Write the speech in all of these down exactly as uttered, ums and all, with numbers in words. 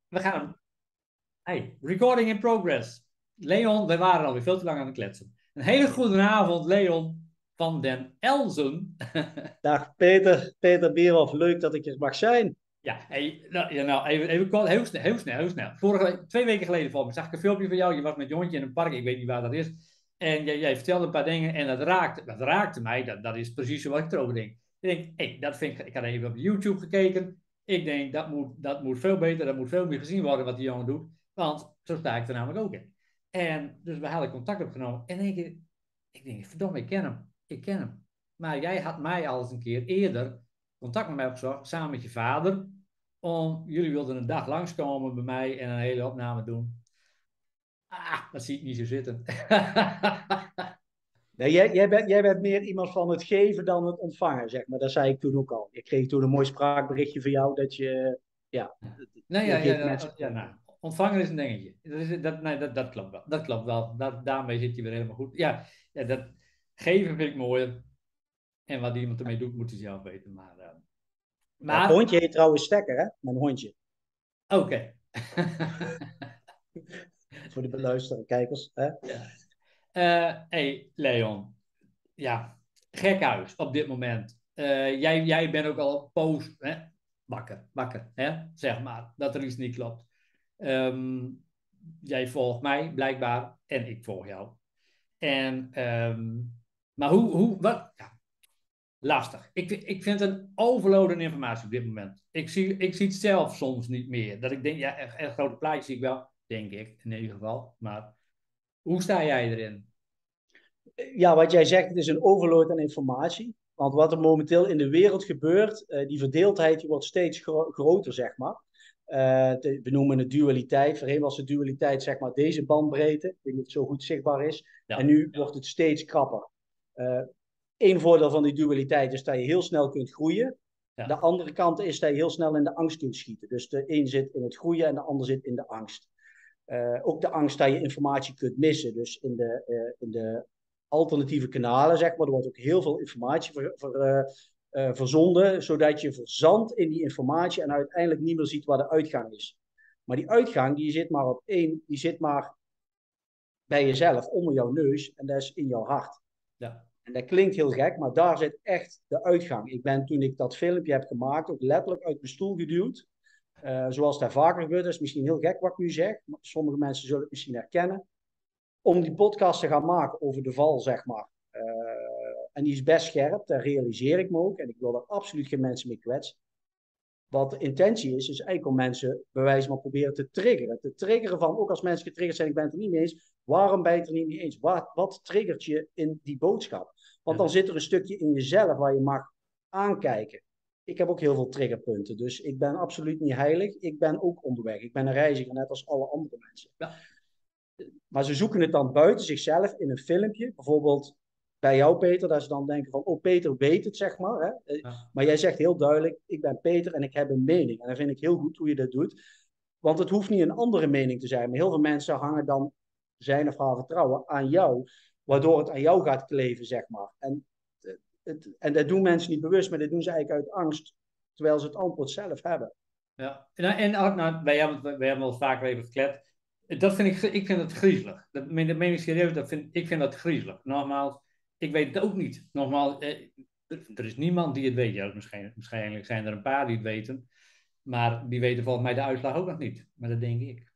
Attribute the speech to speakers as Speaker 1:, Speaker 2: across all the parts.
Speaker 1: We gaan. Hey, recording in progress. Leon, wij waren alweer veel te lang aan het kletsen. Een hele goede avond, Leon van den Elzen.
Speaker 2: Dag Peter, Peter Bierhoff, leuk dat ik er mag zijn.
Speaker 1: Ja, hey, nou, ja, nou even, even kort, heel snel, heel snel, heel snel. Vorige, twee weken geleden volgens mij zag ik een filmpje van jou. Je was met Jontje in een park, ik weet niet waar dat is. En jij, jij vertelde een paar dingen en dat raakte, dat raakte mij. Dat, dat is precies wat ik erover denk. Ik denk, hey, dat vind ik, ik had even op YouTube gekeken. Ik denk, dat moet, dat moet veel beter, dat moet veel meer gezien worden wat die jongen doet. Want zo sta ik er namelijk ook in. En dus we hadden contact opgenomen. En ik denk, ik denk, verdomme, ik ken hem. Ik ken hem. Maar jij had mij al eens een keer eerder contact met mij opgezocht, samen met je vader. Om, jullie wilden een dag langskomen bij mij en een hele opname doen. Ah, dat zie ik niet zo zitten.
Speaker 2: Nee, jij, jij, bent, jij bent meer iemand van het geven dan het ontvangen, zeg maar. Dat zei ik toen ook al. Ik kreeg toen een mooi spraakberichtje van jou dat je, ja,
Speaker 1: Nee, ja,
Speaker 2: je
Speaker 1: ja,
Speaker 2: geeft
Speaker 1: ja,
Speaker 2: mensen.
Speaker 1: ja, nou, ontvangen is een dingetje. Dat, is, dat, nee, dat, dat klopt wel. Dat klopt wel. Dat, daarmee zit je weer helemaal goed. Ja, ja, dat geven vind ik mooier. En wat iemand ermee doet, moet hij zelf weten. Maar, uh,
Speaker 2: Ja, het
Speaker 1: maar
Speaker 2: hondje heet trouwens Stekker, hè? Mijn hondje.
Speaker 1: oké. Okay.
Speaker 2: Voor de beluisteren, kijkers. Hè?
Speaker 1: Ja. Uh, hey, Leon. Ja, gek huis op dit moment. Uh, jij, jij bent ook al post, hè? Wakker, wakker, hè? Zeg maar, dat er iets niet klopt. Um, jij volgt mij, blijkbaar, en ik volg jou. En, um, maar hoe, hoe, wat? Ja, lastig. Ik, ik vind het een overload aan informatie op dit moment. Ik zie, ik zie het zelf soms niet meer. Dat ik denk, ja, een, een grote plaatje zie ik wel, denk ik, in ieder geval. Maar hoe sta jij erin?
Speaker 2: Ja, wat jij zegt, het is een overload aan informatie. Want wat er momenteel in de wereld gebeurt, uh, die verdeeldheid die wordt steeds gro- groter, zeg maar. Uh, te, we noemen het dualiteit. Voorheen was de dualiteit, zeg maar, deze bandbreedte. Ik denk dat het zo goed zichtbaar is. En
Speaker 1: Ja,
Speaker 2: nu wordt het steeds krapper. Uh, Eén voordeel van die dualiteit is dat je heel snel kunt groeien. De
Speaker 1: ja,
Speaker 2: andere kant is dat je heel snel in de angst kunt schieten. Dus de een zit in het groeien en de ander zit in de angst. Uh, ook de angst dat je informatie kunt missen. Dus in de, uh, in de alternatieve kanalen, zeg maar, er wordt ook heel veel informatie ver, ver, uh, uh, verzonden, zodat je verzandt in die informatie en uiteindelijk niet meer ziet waar de uitgang is. Maar die uitgang, die zit maar op één, die zit maar bij jezelf, onder jouw neus, en dat is in jouw hart.
Speaker 1: ja.
Speaker 2: En dat klinkt heel gek, maar daar zit echt de uitgang. Ik ben toen ik dat filmpje heb gemaakt, ook letterlijk uit mijn stoel geduwd. Uh, zoals dat vaker gebeurt. Dat is misschien heel gek wat ik nu zeg. Maar sommige mensen zullen het misschien herkennen. Om die podcast te gaan maken over de val, zeg maar. Uh, en die is best scherp, dat realiseer ik me ook. En ik wil er absoluut geen mensen mee kwetsen. Wat de intentie is, is eigenlijk om mensen bij wijze van proberen te triggeren. Te triggeren van, ook als mensen getriggerd zijn, ik ben het er niet mee eens. Waarom ben je het er niet mee eens? Wat, wat triggert je in die boodschap? Want dan zit er een stukje in jezelf waar je mag aankijken. Ik heb ook heel veel triggerpunten, dus ik ben absoluut niet heilig. Ik ben ook onderweg. Ik ben een reiziger, net als alle andere mensen.
Speaker 1: Ja.
Speaker 2: Maar ze zoeken het dan buiten zichzelf in een filmpje. Bijvoorbeeld bij jou, Peter, dat ze dan denken van, oh, Peter weet het, zeg maar. Hè?
Speaker 1: Ja.
Speaker 2: Maar jij zegt heel duidelijk, ik ben Peter en ik heb een mening. En dat vind ik heel goed hoe je dat doet. Want het hoeft niet een andere mening te zijn. Maar heel veel mensen hangen dan zijn of haar vertrouwen aan jou. Waardoor het aan jou gaat kleven, zeg maar. En, het, en dat doen mensen niet bewust, maar dat doen ze eigenlijk uit angst. Terwijl ze het antwoord zelf hebben.
Speaker 1: Ja, en, en ook, nou, wij hebben, wij hebben al vaker even geklet. Dat vind ik, ik vind het griezelig. Dat, dat meen ik serieus, dat vind, ik vind dat griezelig. Nogmaals, ik weet het ook niet. Nogmaals, eh, er is niemand die het weet. Ja, misschien, waarschijnlijk zijn er een paar die het weten. Maar die weten volgens mij de uitslag ook nog niet. Maar dat denk ik.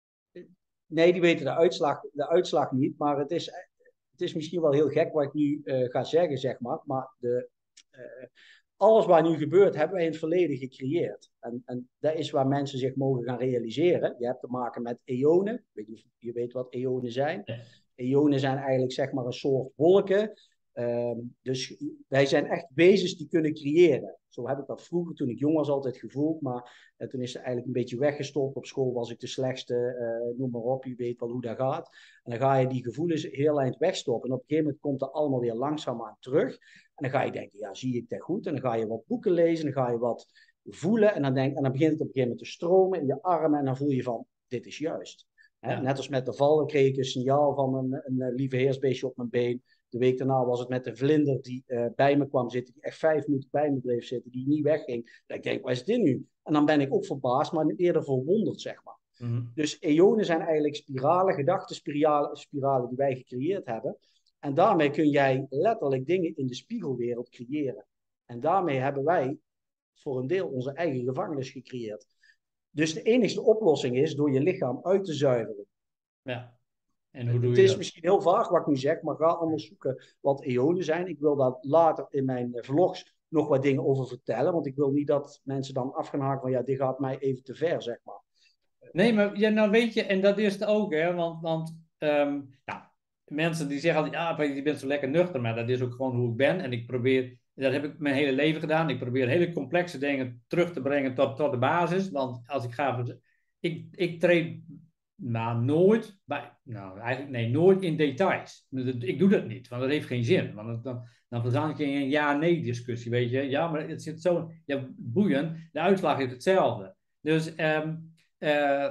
Speaker 2: Nee, die weten de uitslag, de uitslag niet. Maar het is, het is misschien wel heel gek wat ik nu uh, ga zeggen, zeg maar. Maar de, uh, alles wat nu gebeurt, hebben wij in het verleden gecreëerd. En, en dat is waar mensen zich mogen gaan realiseren. Je hebt te maken met eonen. Ik weet niet of je weet wat eonen zijn.
Speaker 1: Ja.
Speaker 2: Eonen zijn eigenlijk zeg maar een soort wolken. Um, dus wij zijn echt wezens die kunnen creëren. Zo heb ik dat vroeger, toen ik jong was, altijd gevoeld. Maar uh, toen is het eigenlijk een beetje weggestopt. Op school was ik de slechtste, uh, noem maar op. Je weet wel hoe dat gaat. En dan ga je die gevoelens heel eind wegstoppen. En op een gegeven moment komt dat allemaal weer langzaam aan terug. En dan ga je denken, ja, zie ik dat goed? En dan ga je wat boeken lezen. En dan ga je wat voelen. En dan, denk, en dan begint het op een gegeven moment te stromen in je armen. En dan voel je van, dit is juist. Hè?
Speaker 1: Ja.
Speaker 2: Net als met de val kreeg ik een signaal van een, een, een lieve heersbeestje op mijn been. De week daarna was het met de vlinder die uh, bij me kwam zitten, die echt vijf minuten bij me bleef zitten, die niet wegging. Dan denk ik, wat is dit nu? En dan ben ik ook verbaasd, maar eerder verwonderd, zeg maar.
Speaker 1: Mm-hmm.
Speaker 2: Dus eonen zijn eigenlijk spiralen, gedachtenspiralen spiralen die wij gecreëerd hebben. En daarmee kun jij letterlijk dingen in de spiegelwereld creëren. En daarmee hebben wij voor een deel onze eigen gevangenis gecreëerd. Dus de enige oplossing is door je lichaam uit te zuiveren.
Speaker 1: Ja. En hoe doe
Speaker 2: het
Speaker 1: je
Speaker 2: is
Speaker 1: dat?
Speaker 2: misschien heel vaag wat ik nu zeg, maar ga onderzoeken wat eonen zijn. Ik wil daar later in mijn vlogs nog wat dingen over vertellen. Want ik wil niet dat mensen dan af gaan haken van ja, dit gaat mij even te ver, zeg maar.
Speaker 1: Nee, maar ja, nou weet je, en dat is het ook, hè, want, want um, ja, mensen die zeggen altijd, ja, je bent zo lekker nuchter, maar dat is ook gewoon hoe ik ben. En ik probeer, dat heb ik mijn hele leven gedaan, ik probeer hele complexe dingen terug te brengen tot, tot de basis. Want als ik ga, ik, ik treed maar nooit, bij, nou eigenlijk nee, nooit in details. Ik doe dat niet, want dat heeft geen zin. Want dan, dan verzand je in een ja-nee discussie, weet je. Ja, maar het zit zo, ja, boeien, de uitslag is hetzelfde. Dus, um, Uh,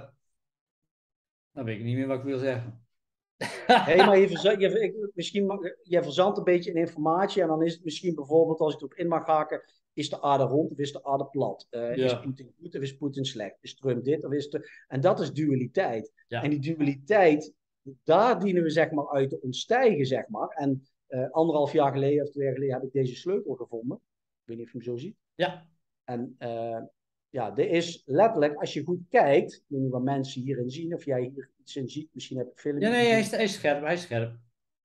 Speaker 1: dan weet ik niet meer wat ik wil zeggen.
Speaker 2: Hey, maar je, verza- je, ik, misschien, je verzandt een beetje in informatie en dan is het misschien bijvoorbeeld, als ik erop in mag haken, is de aarde rond of is de aarde plat? Uh,
Speaker 1: ja.
Speaker 2: Is Poetin goed of is Poetin slecht? Is Trump dit of is het... En dat is dualiteit.
Speaker 1: Ja.
Speaker 2: En die dualiteit, daar dienen we zeg maar uit te ontstijgen, zeg maar. En uh, anderhalf jaar geleden of twee jaar geleden heb ik deze sleutel gevonden. Ik weet niet of je hem zo ziet.
Speaker 1: Ja.
Speaker 2: En uh, ja, er is letterlijk, als je goed kijkt, ik weet niet wat mensen hierin zien, of jij hier iets in ziet, misschien heb ik film.
Speaker 1: Ja, nee, hij is, hij is scherp, hij is scherp.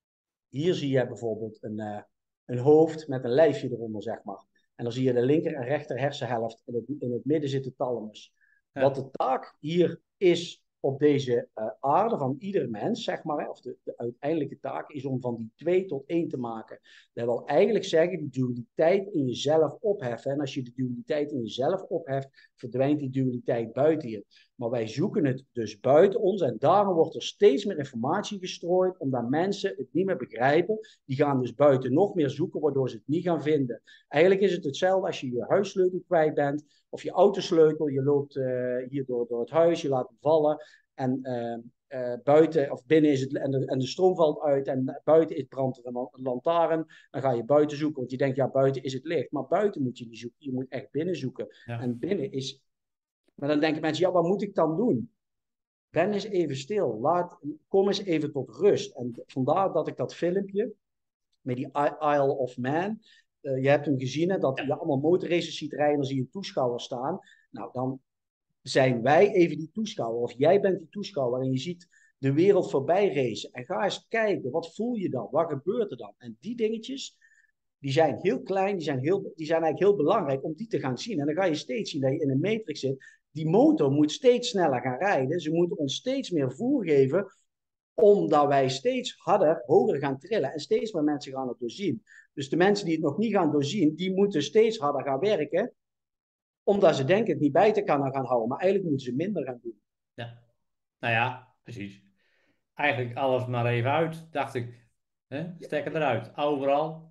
Speaker 2: Hier zie je bijvoorbeeld een, uh, een hoofd met een lijfje eronder, zeg maar. En dan zie je de linker en rechter hersenhelft. En in, in het midden zit de thalamus. Ja. Wat de taak hier is op deze uh, aarde van ieder mens, zeg maar, of de, de uiteindelijke taak, is om van die twee tot één te maken. Dat wil eigenlijk zeggen, die dualiteit in jezelf opheffen. En als je de dualiteit in jezelf opheft, verdwijnt die dualiteit buiten je. Maar wij zoeken het dus buiten ons en daarom wordt er steeds meer informatie gestrooid, omdat mensen het niet meer begrijpen. Die gaan dus buiten nog meer zoeken, waardoor ze het niet gaan vinden. Eigenlijk is het hetzelfde als je je huissleutel kwijt bent, of je autosleutel, je loopt uh, hier door, door het huis, je laat hem vallen en uh, uh, buiten of binnen is het en de, en de stroom valt uit en buiten is brandt er een lantaarn. Dan ga je buiten zoeken, want je denkt ja, buiten is het licht, maar buiten moet je niet zoeken, je moet echt binnen zoeken. Ja. En binnen is... Maar dan denken mensen, ja, wat moet ik dan doen? Ben eens even stil, laat, kom eens even tot rust. En vandaar dat ik dat filmpje met die Isle of Man, uh, je hebt hem gezien, hè, dat je allemaal motorraces ziet rijden, dan zie je een toeschouwer staan. Nou, dan zijn wij even die toeschouwer, of jij bent die toeschouwer en je ziet de wereld voorbij racen. En ga eens kijken, wat voel je dan? Wat gebeurt er dan? En die dingetjes, die zijn heel klein, die zijn, heel, die zijn eigenlijk heel belangrijk om die te gaan zien. En dan ga je steeds zien dat je in een matrix zit. Die motor moet steeds sneller gaan rijden. Ze moeten ons steeds meer voer geven, omdat wij steeds harder, hoger gaan trillen. En steeds meer mensen gaan het doorzien. Dus de mensen die het nog niet gaan doorzien, die moeten steeds harder gaan werken, omdat ze denken het niet bij te kunnen gaan houden. Maar eigenlijk moeten ze minder gaan doen.
Speaker 1: Ja, nou ja, precies. Eigenlijk alles maar even uit, dacht ik. Hè? Stekken eruit, overal.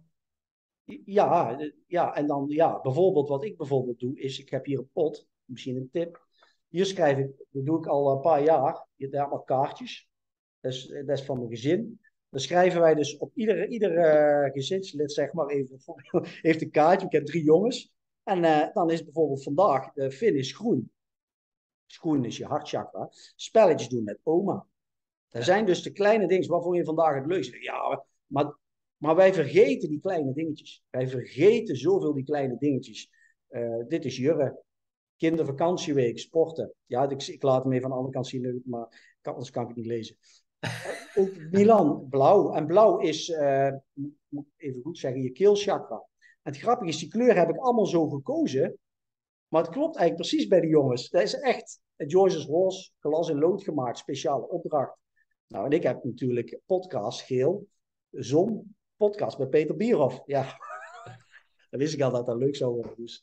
Speaker 2: Ja, ja, en dan ja, bijvoorbeeld wat ik bijvoorbeeld doe, is ik heb hier een pot, misschien een tip. Hier schrijf ik, dat doe ik al een paar jaar, hier daar allemaal kaartjes. Dat is, dat is van mijn gezin. Dan schrijven wij dus op ieder, ieder uh, gezinslid, zeg maar, even, heeft een kaartje. Ik heb drie jongens. En uh, dan is bijvoorbeeld vandaag, de Finn is groen. Groen is je hartchakra. Spelletjes doen met oma. Dat zijn dus de kleine dingen, waarvoor je vandaag het leukste. Ja, maar... Maar wij vergeten die kleine dingetjes. Wij vergeten zoveel die kleine dingetjes. Uh, dit is Jurre. Kindervakantieweek, sporten. Ja, ik, ik laat hem even aan de andere kant zien, maar anders kan ik het niet lezen. Uh, ook Milan, blauw. En blauw is, uh, moet ik even goed zeggen, je keelchakra. En het grappige is, die kleur heb ik allemaal zo gekozen. Maar het klopt eigenlijk precies bij de jongens. Dat is echt Joyce's Horse, glas in lood gemaakt, speciale opdracht. Nou, en ik heb natuurlijk podcast, geel, zon, podcast met Peter Bierhoff. Ja, dan wist ik al dat dat leuk zou worden. Dus.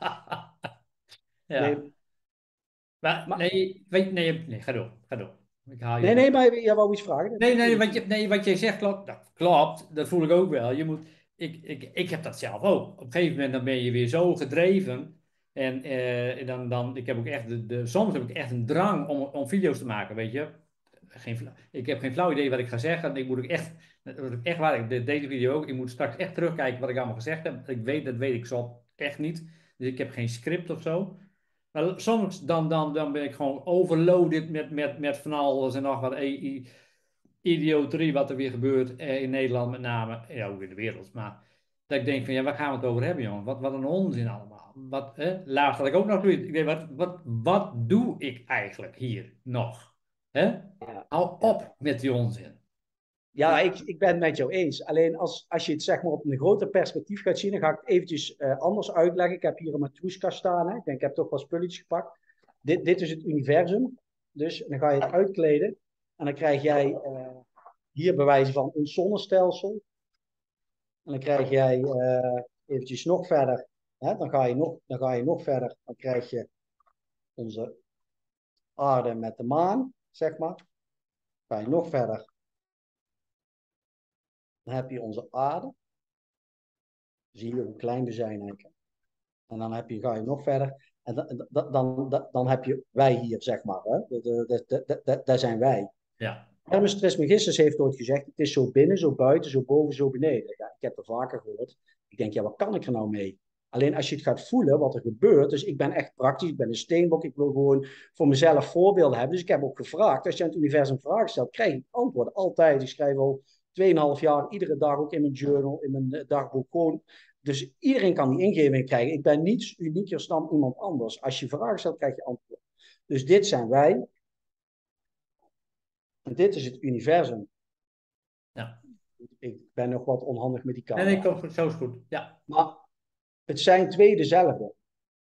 Speaker 1: ja. Nee. Maar, maar nee, weet, nee, nee, ga door, ga door. Ik haal je
Speaker 2: nee, nee, maar jij wou iets vragen.
Speaker 1: Nee, nee, wat je, nee, wat jij zegt klopt. Dat klopt, dat voel ik ook wel. Je moet, ik, ik, ik heb dat zelf ook. Op een gegeven moment dan ben je weer zo gedreven. En uh, dan, dan, ik heb ook echt de, de, soms heb ik echt een drang om, om video's te maken, weet je. geen, fla- ik heb geen flauw idee wat ik ga zeggen. Ik moet ook echt, echt waar, ik, deze video ook, ik moet straks echt terugkijken wat ik allemaal gezegd heb. Ik weet, dat weet ik zo echt niet. Dus ik heb geen script of zo. Maar soms dan, dan, dan ben ik gewoon overloaded met, met, met van alles en nog wat i- i- idioterie wat er weer gebeurt eh, in Nederland met name. Ja, ook in de wereld. Maar dat ik denk van, ja, waar gaan we het over hebben, jongen? Wat, wat een onzin allemaal. Wat, hè? Laatst had ik ook nog zoiets. Ik denk, wat, wat, wat doe ik eigenlijk hier nog? Hè?
Speaker 2: Ja,
Speaker 1: Hou
Speaker 2: ja.
Speaker 1: op met die onzin.
Speaker 2: Ja, ik, ik ben het met jou eens. Alleen als, als je het zeg maar op een groter perspectief gaat zien, dan ga ik het eventjes uh, anders uitleggen. Ik heb hier een matroeska staan. Hè. Ik denk, ik heb toch wel spulletjes gepakt. Dit, dit is het universum. Dus dan ga je het uitkleden. En dan krijg jij uh, hier bewijzen van een zonnestelsel. En dan krijg jij uh, eventjes nog verder. Hè, dan, ga je nog, dan ga je nog verder. Dan krijg je onze aarde met de maan, zeg maar. Dan ga je nog verder. Dan heb je onze aarde. Zie je hoe klein we zijn eigenlijk. En dan heb je, ga je nog verder. En dan, dan, dan, dan heb je wij hier, zeg maar. Hè? Daar zijn wij.
Speaker 1: Ja.
Speaker 2: Hermes Trismegistus heeft ooit gezegd, het is zo binnen, zo buiten, zo boven, zo beneden. Ja, ik heb het vaker gehoord. Ik denk, ja, wat kan ik er nou mee? Alleen als je het gaat voelen, wat er gebeurt. Dus ik ben echt praktisch, ik ben een steenbok. Ik wil gewoon voor mezelf voorbeelden hebben. Dus ik heb ook gevraagd, als je aan het universum vragen stelt, krijg ik antwoorden. Altijd. Ik schrijf al tweeënhalf jaar, iedere dag ook in mijn journal, in mijn dagboek. Gewoon. Dus iedereen kan die ingeving krijgen. Ik ben niets unieker dan iemand anders. Als je vragen stelt, krijg je antwoorden. Dus dit zijn wij. En dit is het universum.
Speaker 1: Ja.
Speaker 2: Ik ben nog wat onhandig met die
Speaker 1: Nee,
Speaker 2: camera.
Speaker 1: nee, kom goed. Zo is goed. Ja.
Speaker 2: Maar het zijn twee dezelfde.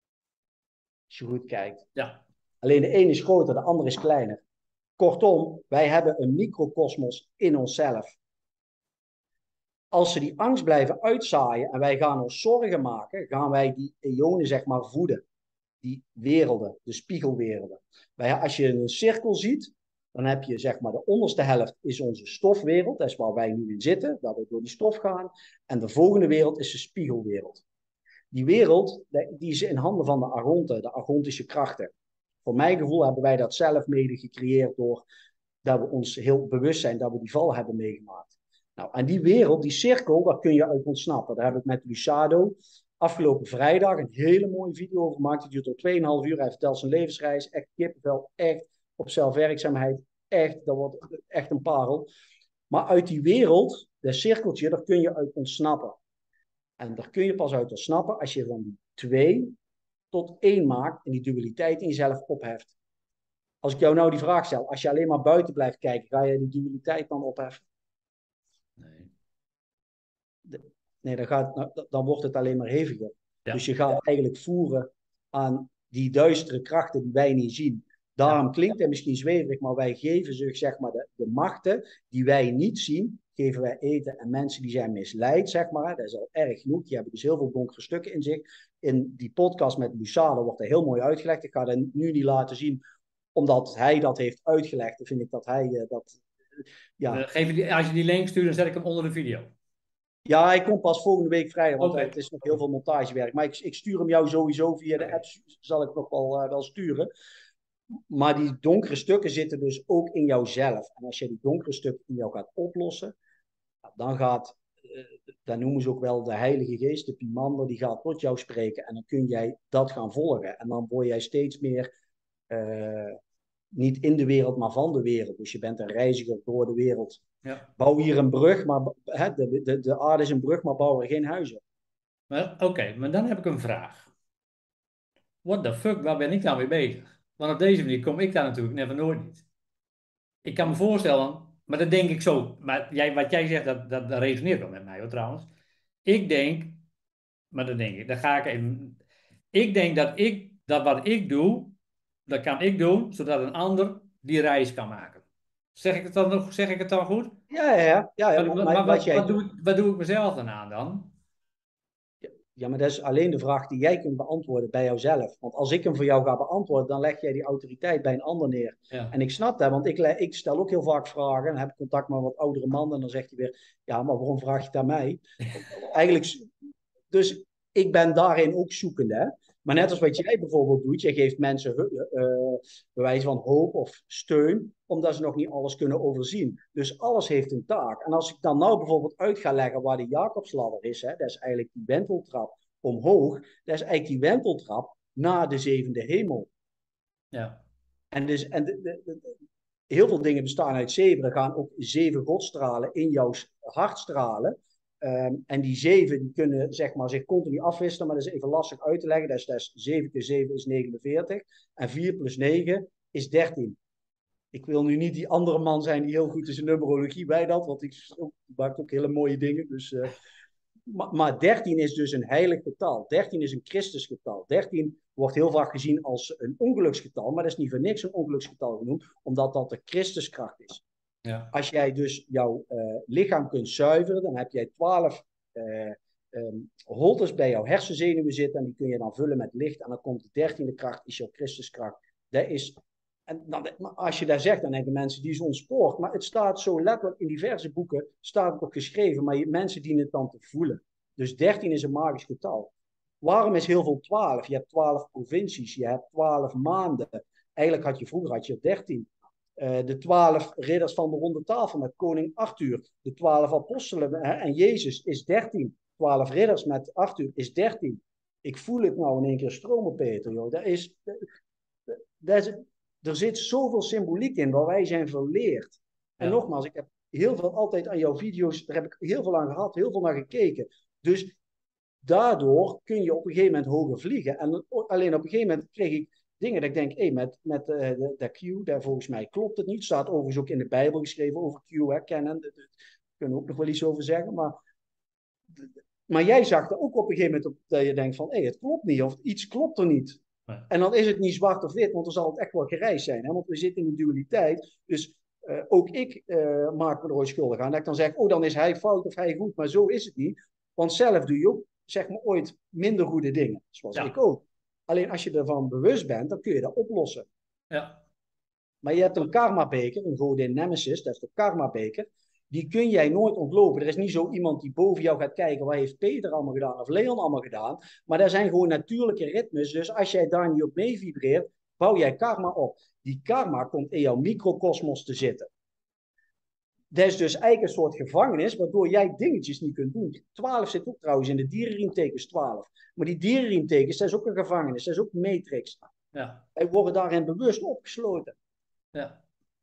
Speaker 2: Als je goed kijkt.
Speaker 1: Ja.
Speaker 2: Alleen de een is groter, de ander is kleiner. Kortom, wij hebben een microkosmos in onszelf. Als ze die angst blijven uitzaaien en wij gaan ons zorgen maken, gaan wij die ionen zeg maar voeden. Die werelden, de spiegelwerelden. Als je een cirkel ziet, dan heb je zeg maar de onderste helft is onze stofwereld. Dat is waar wij nu in zitten, dat we door die stof gaan. En de volgende wereld is de spiegelwereld. Die wereld, die is in handen van de archonten, de archontische krachten. Voor mijn gevoel hebben wij dat zelf mede gecreëerd door dat we ons heel bewust zijn dat we die val hebben meegemaakt. Nou, en die wereld, die cirkel, daar kun je uit ontsnappen. Daar heb ik met Lusado afgelopen vrijdag een hele mooie video over gemaakt. Die duurt al tweeënhalf uur. Hij vertelt zijn levensreis. Echt kippenvel, echt op zelfwerkzaamheid. Echt, dat wordt echt een parel. Maar uit die wereld, dat cirkeltje, daar kun je uit ontsnappen. En daar kun je pas uit ontsnappen als je van die twee tot één maakt en die dualiteit in jezelf opheft. Als ik jou nou die vraag stel, als je alleen maar buiten blijft kijken, ga je die dualiteit dan opheffen?
Speaker 1: Nee.
Speaker 2: Nee, dan, gaat, dan wordt het alleen maar heviger.
Speaker 1: Ja.
Speaker 2: Dus je gaat eigenlijk voeren aan die duistere krachten die wij niet zien. Daarom ja. Klinkt het misschien zweverig, maar wij geven ze, zeg maar, de, de machten die wij niet zien, geven wij eten. En mensen die zijn misleid, zeg maar, dat is al erg genoeg. Die hebben dus heel veel donkere stukken in zich. In die podcast met Lusado wordt dat heel mooi uitgelegd. Ik ga dat nu niet laten zien, omdat hij dat heeft uitgelegd. Dan vind ik dat hij uh, dat...
Speaker 1: Ja. Geef die, als je die link stuurt, dan zet ik hem onder de video.
Speaker 2: Ja, hij komt pas volgende week vrijdag, want okay. Het is nog heel veel montagewerk. Maar ik, ik stuur hem jou sowieso via de okay. app, zal ik nog wel, uh, wel sturen. Maar die donkere stukken zitten dus ook in jouzelf. En als je die donkere stukken in jou gaat oplossen, dan gaat, uh, dat noemen ze ook wel de Heilige Geest, de Pimander, die gaat tot jou spreken. En dan kun jij dat gaan volgen. En dan word jij steeds meer, uh, niet in de wereld, maar van de wereld. Dus je bent een reiziger door de wereld. Ja. Bouw hier een brug, maar hè, de, de, de aarde is een brug, maar bouw er geen huizen.
Speaker 1: Oké, okay, maar dan heb ik een vraag. What the fuck, waar ben ik nou mee bezig? Want op deze manier kom ik daar natuurlijk never nooit niet. Ik kan me voorstellen, maar dat denk ik zo. Maar jij, wat jij zegt, dat, dat, dat resoneert wel met mij hoor trouwens. Ik denk, maar dat denk ik, dan ga ik even. Ik denk dat ik, dat wat ik doe, dat kan ik doen, zodat een ander die reis kan maken. Zeg ik het dan nog, zeg ik het dan goed?
Speaker 2: Ja, ja, ja. ja
Speaker 1: maar, maar,
Speaker 2: maar,
Speaker 1: maar wat,
Speaker 2: jij...
Speaker 1: wat, doe ik, wat doe ik mezelf dan aan dan?
Speaker 2: Ja, maar dat is alleen de vraag die jij kunt beantwoorden bij jouzelf. Want als ik hem voor jou ga beantwoorden, dan leg jij die autoriteit bij een ander neer. Ja. En ik snap dat, want ik, ik stel ook heel vaak vragen. Dan heb ik contact met een wat oudere man en dan zegt hij weer, ja, maar waarom vraag je het aan mij? Eigenlijk, dus ik ben daarin ook zoekende. Hè? Maar net als wat jij bijvoorbeeld doet, je geeft mensen uh, bewijs van hoop of steun, omdat ze nog niet alles kunnen overzien. Dus alles heeft een taak. En als ik dan nou bijvoorbeeld uit ga leggen waar de Jacobsladder is, hè, dat is eigenlijk die wenteltrap omhoog, dat is eigenlijk die wenteltrap naar de zevende hemel.
Speaker 1: Ja.
Speaker 2: En, dus, en de, de, de, heel veel dingen bestaan uit zeven. Er gaan ook zeven godstralen in jouw hart stralen. Um, en die zeven die kunnen zeg maar, zich continu afwisselen, maar dat is even lastig uit te leggen. Dat is, dat is zeven keer zeven is negenenveertig. En vier plus negen is dertien. Ik wil nu niet die andere man zijn die heel goed is in numerologie bij dat, want ik maak ook hele mooie dingen. Dus, uh, maar, maar dertien is dus een heilig getal. dertien is een Christusgetal. dertien wordt heel vaak gezien als een ongeluksgetal, maar dat is niet voor niks een ongeluksgetal genoemd, omdat dat de Christuskracht is. Ja. Als jij dus jouw uh, lichaam kunt zuiveren, dan heb jij twaalf uh, um, holtes bij jouw hersenzenuwen zitten en die kun je dan vullen met licht en dan komt de dertiende kracht, is jouw Christuskracht. Dat is, en dan, als je dat zegt, dan denken mensen, die is ontspoord. Maar het staat zo letterlijk in diverse boeken, staat het ook geschreven, maar je, mensen dienen het dan te voelen. Dus dertien is een magisch getal. Waarom is heel veel twaalf? Je hebt twaalf provincies, je hebt twaalf maanden. Eigenlijk had je vroeger had je dertien. Uh, de twaalf ridders van de ronde tafel met koning Arthur. De twaalf apostelen hè, en Jezus is dertien. twaalf ridders met Arthur is dertien. Ik voel het nou in één keer stromen, Peter. Joh. Dat is, dat, dat is, er zit zoveel symboliek in waar wij zijn verleerd. En ja. Nogmaals, ik heb heel veel altijd aan jouw video's, daar heb ik heel veel aan gehad, heel veel naar gekeken. Dus daardoor kun je op een gegeven moment hoger vliegen. En alleen op een gegeven moment kreeg ik dingen dat ik denk, hey, met, met uh, de, de Q, daar volgens mij klopt het niet. Staat overigens ook in de Bijbel geschreven over Q, hè, kennen. Daar kunnen we ook nog wel iets over zeggen. Maar, maar jij zag er ook op een gegeven moment op, dat je denkt van, hé, hey, het klopt niet. Of iets klopt er niet. Ja. En dan is het niet zwart of wit, want er zal het echt wel gereisd zijn. Hè? Want we zitten in een dualiteit. Dus uh, ook ik uh, maak me er ooit schuldig aan. Dat ik dan zeg, oh, dan is hij fout of hij goed. Maar zo is het niet. Want zelf doe je ook, zeg maar, ooit minder goede dingen. Zoals ja. ik ook. Alleen als je ervan bewust bent, dan kun je dat oplossen.
Speaker 1: Ja.
Speaker 2: Maar je hebt een karma-beker, een godin Nemesis, dat is de karma-beker. Die kun jij nooit ontlopen. Er is niet zo iemand die boven jou gaat kijken, wat heeft Peter allemaal gedaan of Leon allemaal gedaan. Maar dat zijn gewoon natuurlijke ritmes. Dus als jij daar niet op mee vibreert, bouw jij karma op. Die karma komt in jouw microcosmos te zitten. Dat is dus eigenlijk een soort gevangenis, waardoor jij dingetjes niet kunt doen. twaalf zit ook trouwens in de dierenriemtekens twaalf. Maar die dierenriemtekens, dat is ook een gevangenis, dat is ook een matrix.
Speaker 1: Ja.
Speaker 2: Wij worden daarin bewust opgesloten.
Speaker 1: Ja.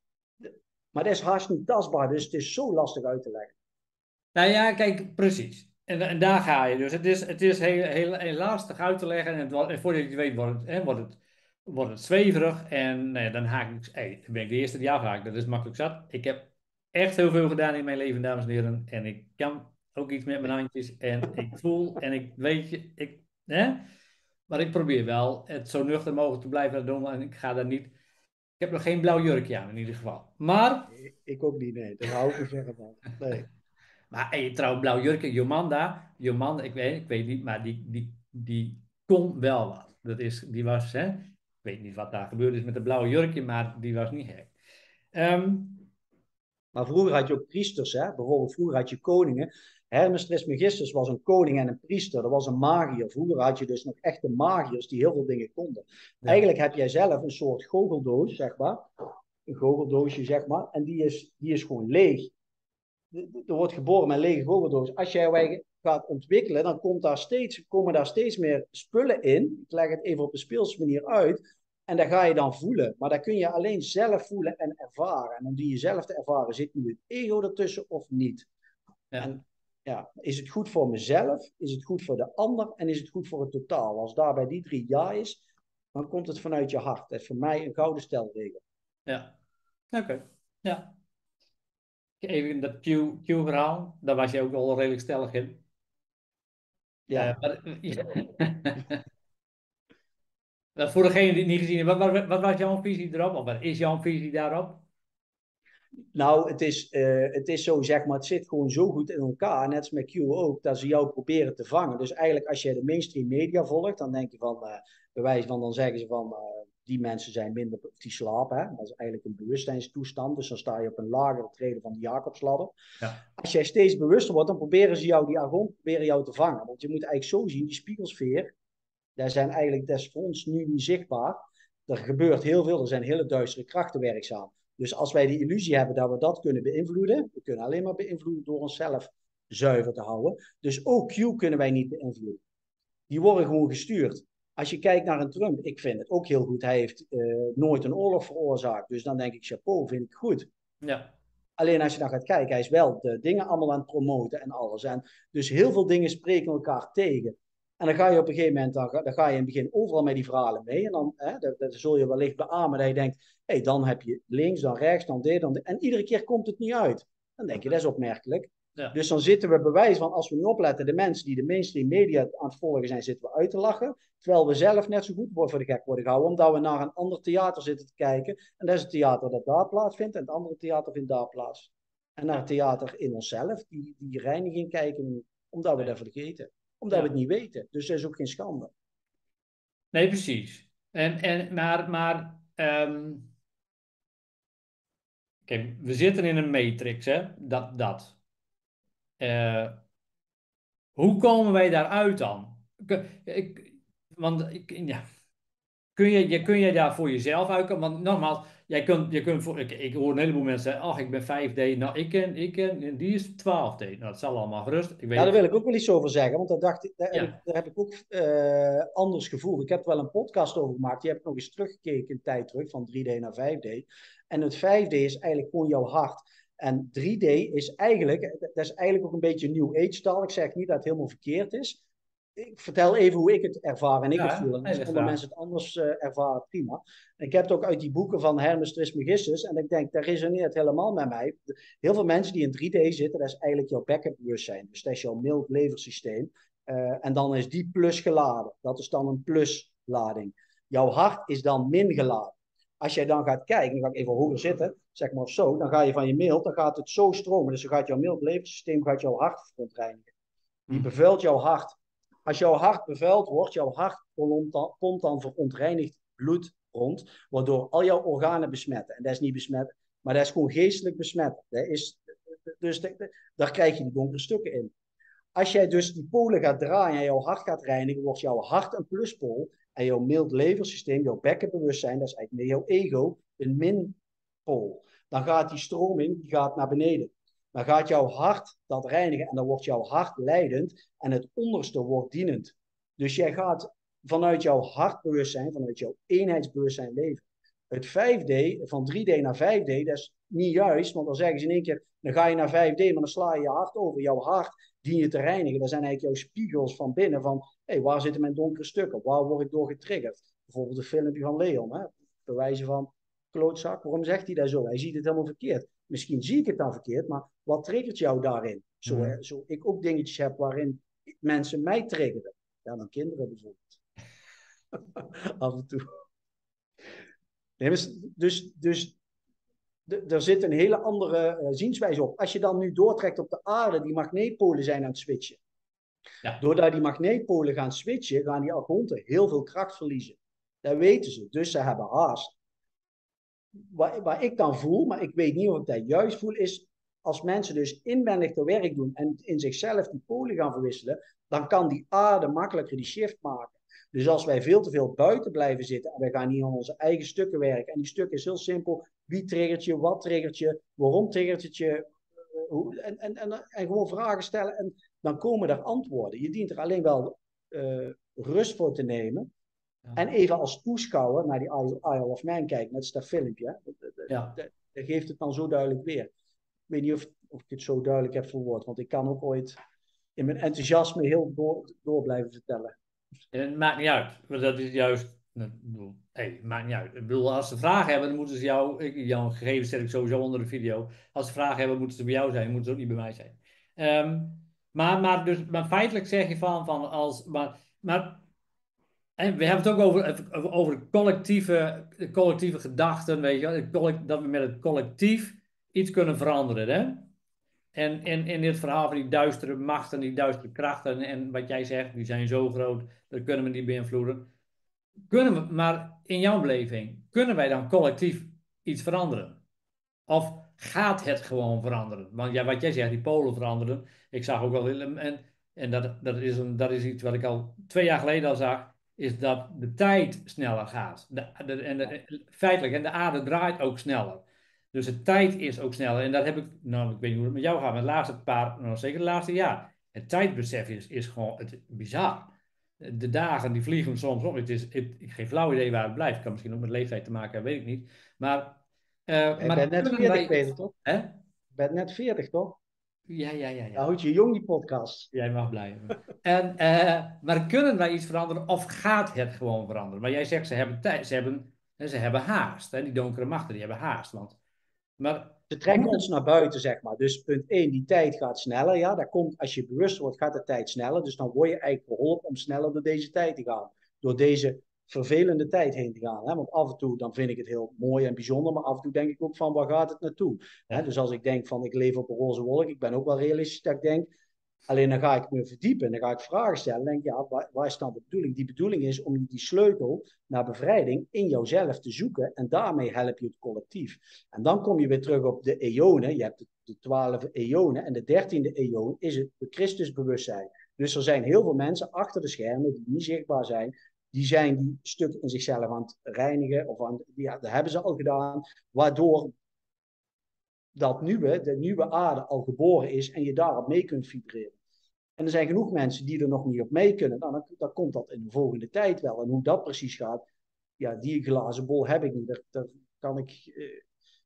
Speaker 2: Maar dat is haast niet tastbaar, dus het is zo lastig uit te leggen.
Speaker 1: Nou ja, kijk, precies. En, en daar ga je dus. Het is, het is heel, heel, heel lastig uit te leggen. En, het, en voordat je het weet, wordt het, hè, wordt het, wordt het zweverig. En nee, dan haak ik, hey, dan ben ik de eerste die afhaakt. Dat is makkelijk zat. Ik heb echt heel veel gedaan in mijn leven, dames en heren. En ik kan ook iets met mijn handjes. En ik voel en ik weet je, ik, hè? Maar ik probeer wel het zo nuchter mogelijk te blijven doen. En ik ga daar niet. Ik heb nog geen blauw jurkje aan in ieder geval. Maar.
Speaker 2: Ik, ik ook niet, nee. Daar hou ik me verre van. Nee.
Speaker 1: Maar hey, trouwens, blauw jurkje, Jomanda. Jomanda, ik weet, ik weet niet, maar die, die, die kon wel wat. Dat is, die was, hè. Ik weet niet wat daar gebeurd is met de blauwe jurkje, maar die was niet gek. Um,
Speaker 2: Maar vroeger had je ook priesters, hè? Bijvoorbeeld vroeger had je koningen. Hermes Trismegistus was een koning en een priester. Dat was een magier. Vroeger had je dus nog echte magiërs die heel veel dingen konden. Ja. Eigenlijk heb jij zelf een soort goocheldoos, zeg maar. Een goocheldoosje, zeg maar. En die is, die is gewoon leeg. Er wordt geboren met een lege goocheldoos. Als jij gaat ontwikkelen, dan komt daar steeds, komen daar steeds meer spullen in. Ik leg het even op een speelse manier uit. En dat ga je dan voelen. Maar dat kun je alleen zelf voelen en ervaren. En om die jezelf te ervaren, zit nu het ego ertussen of niet? Ja. En ja, is het goed voor mezelf? Is het goed voor de ander? En is het goed voor het totaal? Als daarbij die drie ja is, dan komt het vanuit je hart. Dat is voor mij een gouden stelregel.
Speaker 1: Ja, oké. Okay. Ja. Even dat Q-verhaal, daar was je ook al redelijk stellig in.
Speaker 2: Ja.
Speaker 1: Uh, maar, ja. Voor degene die het niet gezien heeft, wat, wat, wat was jouw visie erop? Of wat is jouw visie daarop?
Speaker 2: Nou, het is, uh, het is zo, zeg maar, het zit gewoon zo goed in elkaar, net als met Q ook, dat ze jou proberen te vangen. Dus eigenlijk, als je de mainstream media volgt, dan denk je van, uh, bewijs van, dan zeggen ze van, uh, die mensen zijn minder, die slapen, hè? Dat is eigenlijk een bewustzijnstoestand, dus dan sta je op een lagere trede van de Jacobsladder. Ja. Als jij steeds bewuster wordt, dan proberen ze jou, die argon, proberen jou te vangen. Want je moet eigenlijk zo zien, die spiegelsfeer, daar zijn eigenlijk, dat is voor ons nu niet zichtbaar. Er gebeurt heel veel, er zijn hele duistere krachten werkzaam. Dus als wij de illusie hebben dat we dat kunnen beïnvloeden, we kunnen alleen maar beïnvloeden door onszelf zuiver te houden. Dus ook Q kunnen wij niet beïnvloeden. Die worden gewoon gestuurd. Als je kijkt naar een Trump, ik vind het ook heel goed. Hij heeft uh, nooit een oorlog veroorzaakt. Dus dan denk ik, chapeau, vind ik goed.
Speaker 1: Ja.
Speaker 2: Alleen als je dan gaat kijken, hij is wel de dingen allemaal aan het promoten en alles. En dus heel veel dingen spreken elkaar tegen. En dan ga je op een gegeven moment, dan ga, dan ga je in het begin overal met die verhalen mee. En dan, hè, dat, dat zul je wellicht beamen dat je denkt, hé, hey, dan heb je links, dan rechts, dan dit, dan dit. En iedere keer komt het niet uit. Dan denk je, dat is opmerkelijk. Ja. Dus dan zitten we bewijs van, als we niet opletten, de mensen die de mainstream media aan het volgen zijn, zitten we uit te lachen. Terwijl we zelf net zo goed voor de gek worden gehouden, omdat we naar een ander theater zitten te kijken. En dat is het theater dat daar plaatsvindt en het andere theater vindt daar plaats. En naar het theater in onszelf, die, die reiniging kijken, omdat we dat vergeten. Omdat ja. we het niet weten. Dus dat is ook geen schande.
Speaker 1: Nee, precies. En, en, maar, maar um... kijk, we zitten in een matrix, hè? Dat, dat. Uh, hoe komen wij daaruit dan? Ik, ik, want ik, ja. kun, je, je, kun je daar voor jezelf uitkomen? Want nogmaals, jij kunt, je kunt voor, ik, ik hoor een heleboel mensen zeggen, ach, ik ben vijf D. Nou, ik ken, ik ken, die is twaalf D. Nou, dat zal allemaal gerust. Ik weet
Speaker 2: ja, daar wil ik ook wel iets over zeggen, want daar, dacht ik, daar,
Speaker 1: ja.
Speaker 2: heb, ik, daar heb ik ook uh, anders gevoel. Ik heb er wel een podcast over gemaakt, die heb ik nog eens teruggekeken een tijd terug, van drie D naar vijf D. En het vijf D is eigenlijk gewoon jouw hart. En drie D is eigenlijk, dat is eigenlijk ook een beetje New Age taal. Ik zeg niet dat het helemaal verkeerd is. Ik vertel even hoe ik het ervaar en ik ja, het voel. En als andere mensen het anders uh, ervaren, prima. En ik heb het ook uit die boeken van Hermes Trismegistus. En ik denk, dat resoneert helemaal met mij. Heel veel mensen die in drie D zitten, dat is eigenlijk jouw backup bewustzijn. Dus dat is jouw mild leversysteem. Uh, en dan is die plus geladen. Dat is dan een pluslading. Jouw hart is dan min geladen. Als jij dan gaat kijken, dan ga ik even hoger zitten, zeg maar of zo. Dan ga je van je mild, dan gaat het zo stromen. Dus dan gaat jouw mild leversysteem gaat jouw hart verontreinigen. Die bevuilt jouw hart. Als jouw hart bevuild wordt, jouw hart komt dan verontreinigd bloed rond, waardoor al jouw organen besmetten. En dat is niet besmet, maar dat is gewoon geestelijk besmet. Dat is, dus daar krijg je die donkere stukken in. Als jij dus die polen gaat draaien en jouw hart gaat reinigen, wordt jouw hart een pluspool en jouw mild leversysteem, jouw bekkenbewustzijn, dat is eigenlijk meer jouw ego, een minpool. Dan gaat die stroming die gaat naar beneden. Dan gaat jouw hart dat reinigen en dan wordt jouw hart leidend en het onderste wordt dienend. Dus jij gaat vanuit jouw hartbewustzijn, vanuit jouw eenheidsbewustzijn leven. Het vijf D, van drie D naar vijf D, dat is niet juist, want dan zeggen ze in één keer, dan ga je naar vijf D, maar dan sla je je hart over. Jouw hart dien je te reinigen. Dat zijn eigenlijk jouw spiegels van binnen, van, hé, hey, waar zitten mijn donkere stukken? Waar word ik door getriggerd? Bijvoorbeeld een filmpje van Leon, hè? Bewijzen van, klootzak, waarom zegt hij dat zo? Hij ziet het helemaal verkeerd. Misschien zie ik het dan verkeerd, maar wat triggert jou daarin? Zo, mm. zo ik ook dingetjes heb waarin mensen mij triggeren. Ja, dan kinderen bijvoorbeeld. Af en toe. Nee, dus, dus er zit een hele andere uh, zienswijze op. Als je dan nu doortrekt op de aarde, die magneetpolen zijn aan het switchen. Ja. Doordat die magneetpolen gaan switchen, gaan die argonten heel veel kracht verliezen. Dat weten ze, dus ze hebben haast. Waar, waar ik dan voel, maar ik weet niet of ik dat juist voel, is als mensen dus inwendig te werk doen en in zichzelf die polen gaan verwisselen, dan kan die aarde makkelijker die shift maken. Dus als wij veel te veel buiten blijven zitten en wij gaan niet aan onze eigen stukken werken, en die stuk is heel simpel, wie triggert je, wat triggert je, waarom triggert het je, hoe, en, en, en, en gewoon vragen stellen en dan komen er antwoorden. Je dient er alleen wel uh, rust voor te nemen. Ja. En even als toeschouwer naar die Isle of Man kijken, net als dat filmpje. Dat, ja. dat, dat geeft het dan zo duidelijk weer. Ik weet niet of, of ik het zo duidelijk heb verwoord, want ik kan ook ooit in mijn enthousiasme heel door, door blijven vertellen.
Speaker 1: En het maakt niet uit, want dat is juist. Hey, het maakt niet uit. Ik bedoel, als ze vragen hebben, dan moeten ze jou. Ik, jouw gegevens zet ik sowieso onder de video. Als ze vragen hebben, moeten ze bij jou zijn, moeten ze ook niet bij mij zijn. Um, maar, maar, dus, maar feitelijk zeg je van, van als. Maar, maar en we hebben het ook over, over collectieve, collectieve gedachten, weet je, dat we met het collectief iets kunnen veranderen. Hè? En in, in dit verhaal van die duistere machten, die duistere krachten, en wat jij zegt, die zijn zo groot, dat kunnen we niet beïnvloeden. Kunnen we, maar in jouw beleving, kunnen wij dan collectief iets veranderen? Of gaat het gewoon veranderen? Want ja, wat jij zegt, die polen veranderen. Ik zag ook wel, en, en dat, dat, is een, dat is iets wat ik al twee jaar geleden al zag. is dat de tijd sneller gaat. De, de, en de, feitelijk, en de aarde draait ook sneller. Dus de tijd is ook sneller. En dat heb ik, nou, ik weet niet hoe het met jou gaat, maar de laatste paar, nou zeker de laatste jaar. Het tijdbesef is, is gewoon het, bizar. De dagen die vliegen soms op. Het is, het, ik heb geen flauw idee waar het blijft. Het kan misschien ook met leeftijd te maken hebben, weet ik niet. Maar, uh,
Speaker 2: Je
Speaker 1: maar
Speaker 2: bent net
Speaker 1: kunnen
Speaker 2: veertig,
Speaker 1: wij...
Speaker 2: Peter, toch?
Speaker 1: Hè?
Speaker 2: Je bent net veertig, toch?
Speaker 1: Ja, ja, ja, ja.
Speaker 2: Nou, houd je jong die podcast.
Speaker 1: Jij mag blijven. En, uh, maar kunnen wij iets veranderen of gaat het gewoon veranderen? Maar jij zegt ze hebben tijd, ze hebben, ze hebben haast. Hè? Die donkere machten die hebben haast. Want, maar,
Speaker 2: Ze trekken ons naar buiten, zeg maar. Dus punt één, die tijd gaat sneller. Ja, dat komt, als je bewust wordt, gaat de tijd sneller. Dus dan word je eigenlijk geholpen om sneller door deze tijd te gaan. Door deze vervelende tijd heen te gaan. Hè? Want af en toe dan vind ik het heel mooi en bijzonder. Maar af en toe denk ik ook van, waar gaat het naartoe? Ja. Hè? Dus als ik denk van, ik leef op een roze wolk. Ik ben ook wel realistisch dat ik denk... Alleen dan ga ik me verdiepen en dan ga ik vragen stellen. Dan denk ik, ja, waar, waar is dan de bedoeling? Die bedoeling is om die sleutel naar bevrijding in jouzelf te zoeken. En daarmee help je het collectief. En dan kom je weer terug op de eonen. Je hebt de, de twaalf eonen. En de dertiende eon is het Christusbewustzijn. Dus er zijn heel veel mensen achter de schermen die niet zichtbaar zijn. Die zijn die stuk in zichzelf aan het reinigen. Of aan, ja, dat hebben ze al gedaan. Waardoor dat nieuwe, de nieuwe aarde al geboren is. En je daarop mee kunt vibreren. En er zijn genoeg mensen die er nog niet op mee kunnen. Nou, dan, dan komt dat in de volgende tijd wel. En hoe dat precies gaat, ja, die glazen bol heb ik niet. Daar, daar kan ik, eh,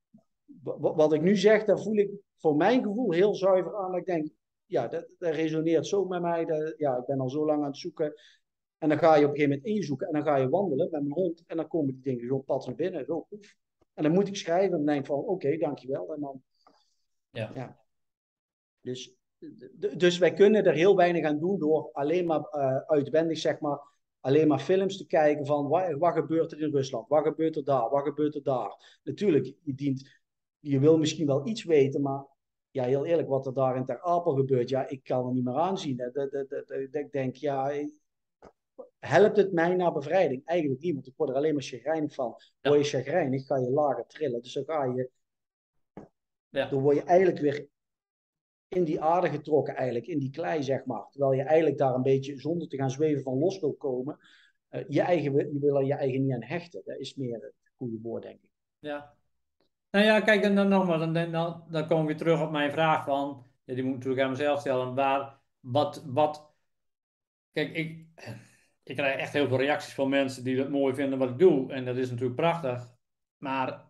Speaker 2: wat ik nu zeg, daar voel ik voor mijn gevoel heel zuiver aan. Dat ik denk, ja, dat, dat resoneert zo met mij. Dat, ja, ik ben al zo lang aan het zoeken. En dan ga je op een gegeven moment inzoeken. En dan ga je wandelen met mijn hond. En dan komen die dingen gewoon pad naar binnen. Zo, oef. En dan moet ik schrijven. En dan denk ik van, oké, okay, dankjewel. En dan,
Speaker 1: ja.
Speaker 2: ja. Dus... Dus wij kunnen er heel weinig aan doen door alleen maar uh, uitwendig, zeg maar, alleen maar films te kijken van wat, wat gebeurt er in Rusland, wat gebeurt er daar, wat gebeurt er daar. Natuurlijk, je, dient, je wil misschien wel iets weten, maar ja, heel eerlijk, wat er daar in Ter Apel gebeurt, ja, ik kan er niet meer aanzien. Dat, dat, dat, dat, ik denk, ja, helpt het mij naar bevrijding? Eigenlijk niet, want ik word er alleen maar chagrijnig van. Word je chagrijnig, ga je lager trillen. Dus dan ga je, ja. Dan word je eigenlijk weer in die aarde getrokken eigenlijk, in die klei, zeg maar. Terwijl je eigenlijk daar een beetje, zonder te gaan zweven, van los wil komen. Uh, je, eigen, je wil er je eigen niet aan hechten. Dat is meer het goede woord, denk ik.
Speaker 1: Ja. Nou ja, kijk, en dan nogmaals, dan, dan, dan kom ik weer terug op mijn vraag van, ja, die moet ik natuurlijk aan mezelf stellen, waar, wat, wat, kijk, ik, ik krijg echt heel veel reacties van mensen die het mooi vinden wat ik doe, en dat is natuurlijk prachtig, maar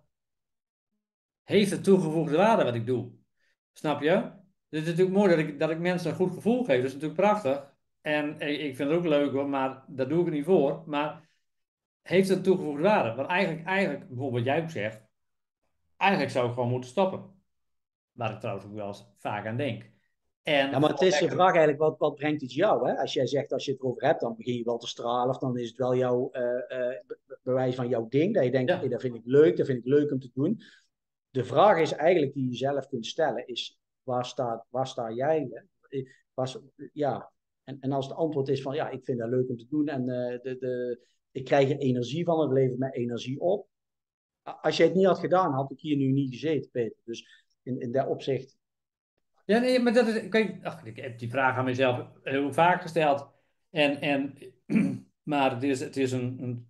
Speaker 1: heeft het toegevoegde waarde wat ik doe? Snap je? Dus het is natuurlijk mooi dat ik, dat ik mensen een goed gevoel geef. Dat is natuurlijk prachtig. En ik vind het ook leuk hoor, maar daar doe ik het niet voor. Maar heeft het toegevoegde waarde? Want eigenlijk, eigenlijk, bijvoorbeeld wat jij ook zegt, eigenlijk zou ik gewoon moeten stoppen. Waar ik trouwens ook wel eens vaak aan denk. En
Speaker 2: ja, maar het is de vraag eigenlijk, wat, wat brengt het jou? Hè? Als jij zegt, als je het erover hebt, dan begin je wel te stralen. Of dan is het wel jouw uh, uh, bewijs van jouw ding. Dat je denkt, ja. hey, dat vind ik leuk, dat vind ik leuk om te doen. De vraag is eigenlijk die je zelf kunt stellen, is waar sta, waar sta jij? Was, ja. en, en als het antwoord is van ja, ik vind dat leuk om te doen en uh, de, de, ik krijg er energie van, het levert mij energie op. Als jij het niet had gedaan, had ik hier nu niet gezeten, Peter. Dus in, in dat opzicht.
Speaker 1: Ja, nee, maar dat is, kijk, ach, ik heb die vraag aan mezelf heel vaak gesteld. En, en, maar het is, het is een, een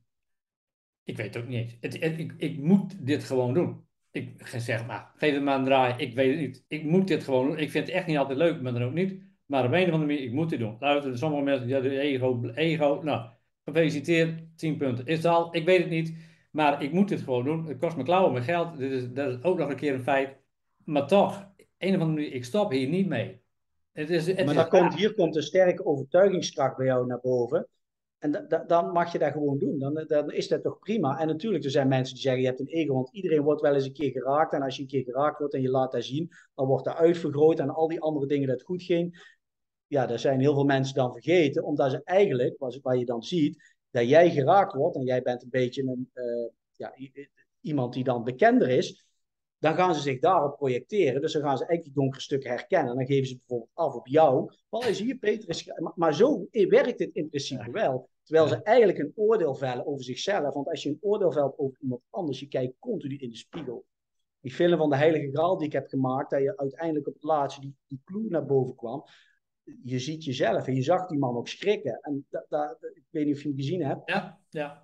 Speaker 1: ik weet het ook niet eens. Het, het, ik, ik moet dit gewoon doen. Ik zeg maar, geef het maar een draai. Ik weet het niet. Ik moet dit gewoon doen. Ik vind het echt niet altijd leuk, maar dan ook niet. Maar op een of andere manier, ik moet dit doen. Luister, sommige mensen, ja, de ego, ego. Nou, gefeliciteerd, tien punten. Is het al? Ik weet het niet. Maar ik moet dit gewoon doen. Het kost me klauwen, mijn geld. Dit is, dat is ook nog een keer een feit. Maar toch, een of andere manier, ik stop hier niet mee. Het is, het
Speaker 2: maar
Speaker 1: is
Speaker 2: komt, hier komt een sterke overtuigingskracht bij jou naar boven. En da, da, dan mag je dat gewoon doen. Dan, dan is dat toch prima. En natuurlijk, er zijn mensen die zeggen, je hebt een ego, want iedereen wordt wel eens een keer geraakt. En als je een keer geraakt wordt en je laat dat zien, dan wordt dat uitvergroot en al die andere dingen dat goed ging. Ja, daar zijn heel veel mensen dan vergeten, omdat ze eigenlijk, wat je dan ziet, dat jij geraakt wordt en jij bent een beetje een, uh, ja, iemand die dan bekender is, dan gaan ze zich daarop projecteren. Dus dan gaan ze eigenlijk die donkere stukken herkennen. En dan geven ze bijvoorbeeld af op jou. Wel, zie je, Peter is... Maar, maar zo werkt het in principe ja. wel. Terwijl ze eigenlijk een oordeel vellen over zichzelf. Want als je een oordeel velt over iemand anders, je kijkt continu in de spiegel. Die film van de Heilige Graal die ik heb gemaakt, dat je uiteindelijk op het laatste die, die clue naar boven kwam. je ziet jezelf en je zag die man ook schrikken. En dat, dat, ik weet niet of je hem gezien hebt.
Speaker 1: Ja, ja.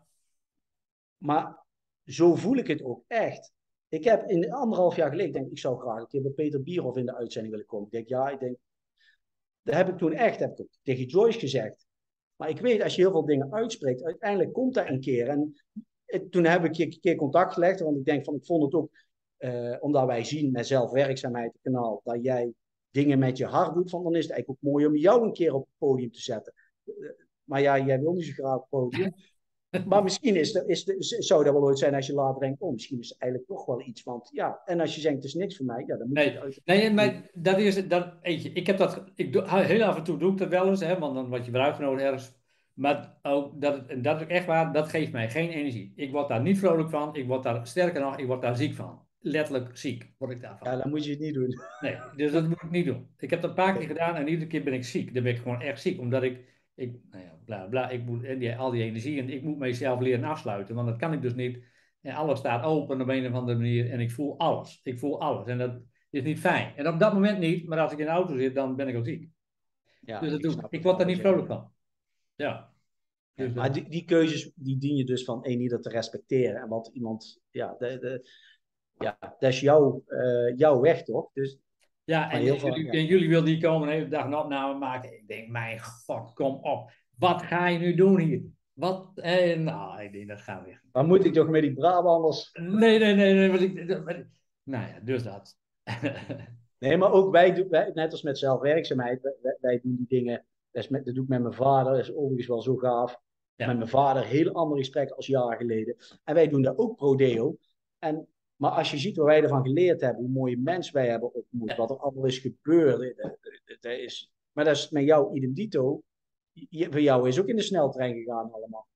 Speaker 2: Maar zo voel ik het ook echt. Ik heb in anderhalf jaar geleden, ik denk ik zou graag een keer bij Peter Bierhoff in de uitzending willen komen. Ik denk, ja, ik denk, dat heb ik toen echt, heb ik ook tegen Joyce gezegd. Maar ik weet, als je heel veel dingen uitspreekt, uiteindelijk komt dat een keer. En het, toen heb ik een keer contact gelegd, want ik denk van, ik vond het ook, uh, omdat wij zien met zelfwerkzaamheid het kanaal, dat jij dingen met je hart doet, van, dan is het eigenlijk ook mooi om jou een keer op het podium te zetten. Uh, maar ja, jij wil niet zo graag op het podium. Maar misschien is er, is de, zou dat wel ooit zijn als je later denkt, oh, misschien is het eigenlijk toch wel iets. Want ja, en als je denkt, het is niks voor mij, ja, dan moet
Speaker 1: nee,
Speaker 2: je het uit.
Speaker 1: Nee, maar dat is, dat, eentje, ik heb dat, ik doe, heel af en toe doe ik dat wel eens, hè, want dan word je weer uitgenodigd ergens. Maar ook, dat, en dat is echt waar, dat geeft mij geen energie. Ik word daar niet vrolijk van, ik word daar, sterker nog, ik word daar ziek van. Letterlijk ziek word ik daarvan.
Speaker 2: Ja, dan moet je het niet doen.
Speaker 1: Nee, dus dat moet ik niet doen. Ik heb dat een paar keer gedaan en iedere keer ben ik ziek. Dan ben ik gewoon echt ziek, omdat ik, ik nou ja, bla bla, ik moet, en die, al die energie, en ik moet mezelf leren afsluiten, want dat kan ik dus niet. En alles staat open op een of andere manier en ik voel alles. Ik voel alles en dat is niet fijn. En op dat moment niet, maar als ik in de auto zit, dan ben ik ook ziek.
Speaker 2: Ja,
Speaker 1: Dus dat
Speaker 2: ik
Speaker 1: doe,
Speaker 2: snap
Speaker 1: ik
Speaker 2: het
Speaker 1: word daar
Speaker 2: wel.
Speaker 1: niet vrolijk van. Ja.
Speaker 2: Ja,
Speaker 1: Dus,
Speaker 2: maar
Speaker 1: uh,
Speaker 2: die, die keuzes, die dien je dus van één ieder te respecteren. En wat iemand, ja, de, de, ja dat is jouw, uh, jouw weg, toch? Dus
Speaker 1: ja,
Speaker 2: van
Speaker 1: en,
Speaker 2: heel
Speaker 1: en
Speaker 2: veel,
Speaker 1: jullie,
Speaker 2: ja.
Speaker 1: en jullie wilden die komen een hele dag een opname maken. Ik denk, mijn god, kom op. Wat ga je nu doen hier? Wat? Eh, nou, ik denk, dat gaan we.
Speaker 2: Waar moet ik toch met die Brabanders?
Speaker 1: Nee, nee, nee, nee. Wat ik, dat, wat, nou ja, dus dat.
Speaker 2: Nee, maar ook wij, doen, wij net als met zelfwerkzaamheid, wij, wij doen die dingen. Dat, is met, dat doe ik met mijn vader, dat is overigens wel zo gaaf.
Speaker 1: Ja.
Speaker 2: Met mijn vader, heel ander gesprek als jaren geleden. En wij doen dat ook pro deo. En, maar als je ziet wat wij ervan geleerd hebben, hoe mooie mensen wij hebben ontmoet,
Speaker 1: Ja.
Speaker 2: wat er allemaal is gebeurd. Dat, dat, dat is, maar dat is met jou idem dito. Voor jou is ook in de sneltrein gegaan allemaal.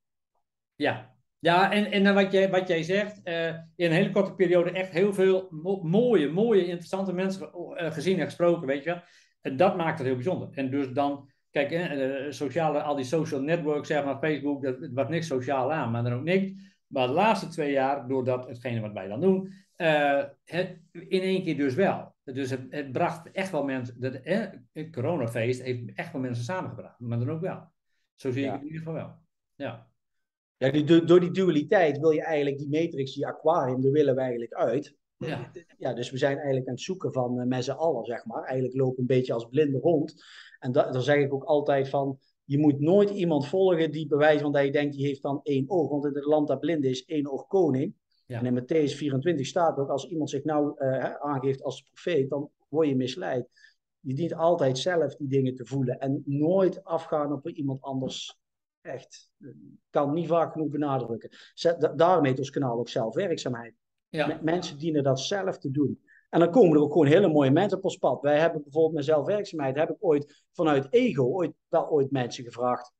Speaker 1: Ja, ja en, en dan wat, jij, wat jij zegt, uh, in een hele korte periode echt heel veel mo mooie, mooie, interessante mensen uh, gezien en gesproken, weet je wel. En dat maakt het heel bijzonder. En dus dan, kijk, uh, sociale, al die social networks, zeg maar, Facebook, dat was niks sociaal aan, maar dan ook niks. Maar de laatste twee jaar, doordat hetgene wat wij dan doen, uh, het, in één keer dus wel. Dus het, het bracht echt wel mensen, dat, eh, het coronafeest heeft echt wel mensen samengebracht, maar dan ook wel. Zo zie ik
Speaker 2: Ja.
Speaker 1: het in ieder geval wel. Ja.
Speaker 2: Ja, die, door die dualiteit wil je eigenlijk die matrix, die aquarium, daar willen we eigenlijk uit.
Speaker 1: Ja.
Speaker 2: Ja, dus we zijn eigenlijk aan het zoeken van uh, met z'n allen, zeg maar. Eigenlijk lopen een beetje als blinde rond. En da daar zeg ik ook altijd van, je moet nooit iemand volgen die bewijst van dat je denkt, die heeft dan één oog. Want in het land dat blind is, één oog koning. Ja. En in Matthäus vierentwintig staat ook, als iemand zich nou uh, aangeeft als profeet, dan word je misleid. Je dient altijd zelf die dingen te voelen en nooit afgaan op iemand anders. Echt, kan niet vaak genoeg benadrukken. Daarom heet ons kanaal ook zelfwerkzaamheid. Ja. Mensen dienen dat zelf te doen. En dan komen er ook gewoon hele mooie mensen op ons pad. Wij hebben bijvoorbeeld met zelfwerkzaamheid, heb ik ooit vanuit ego ooit, wel ooit mensen gevraagd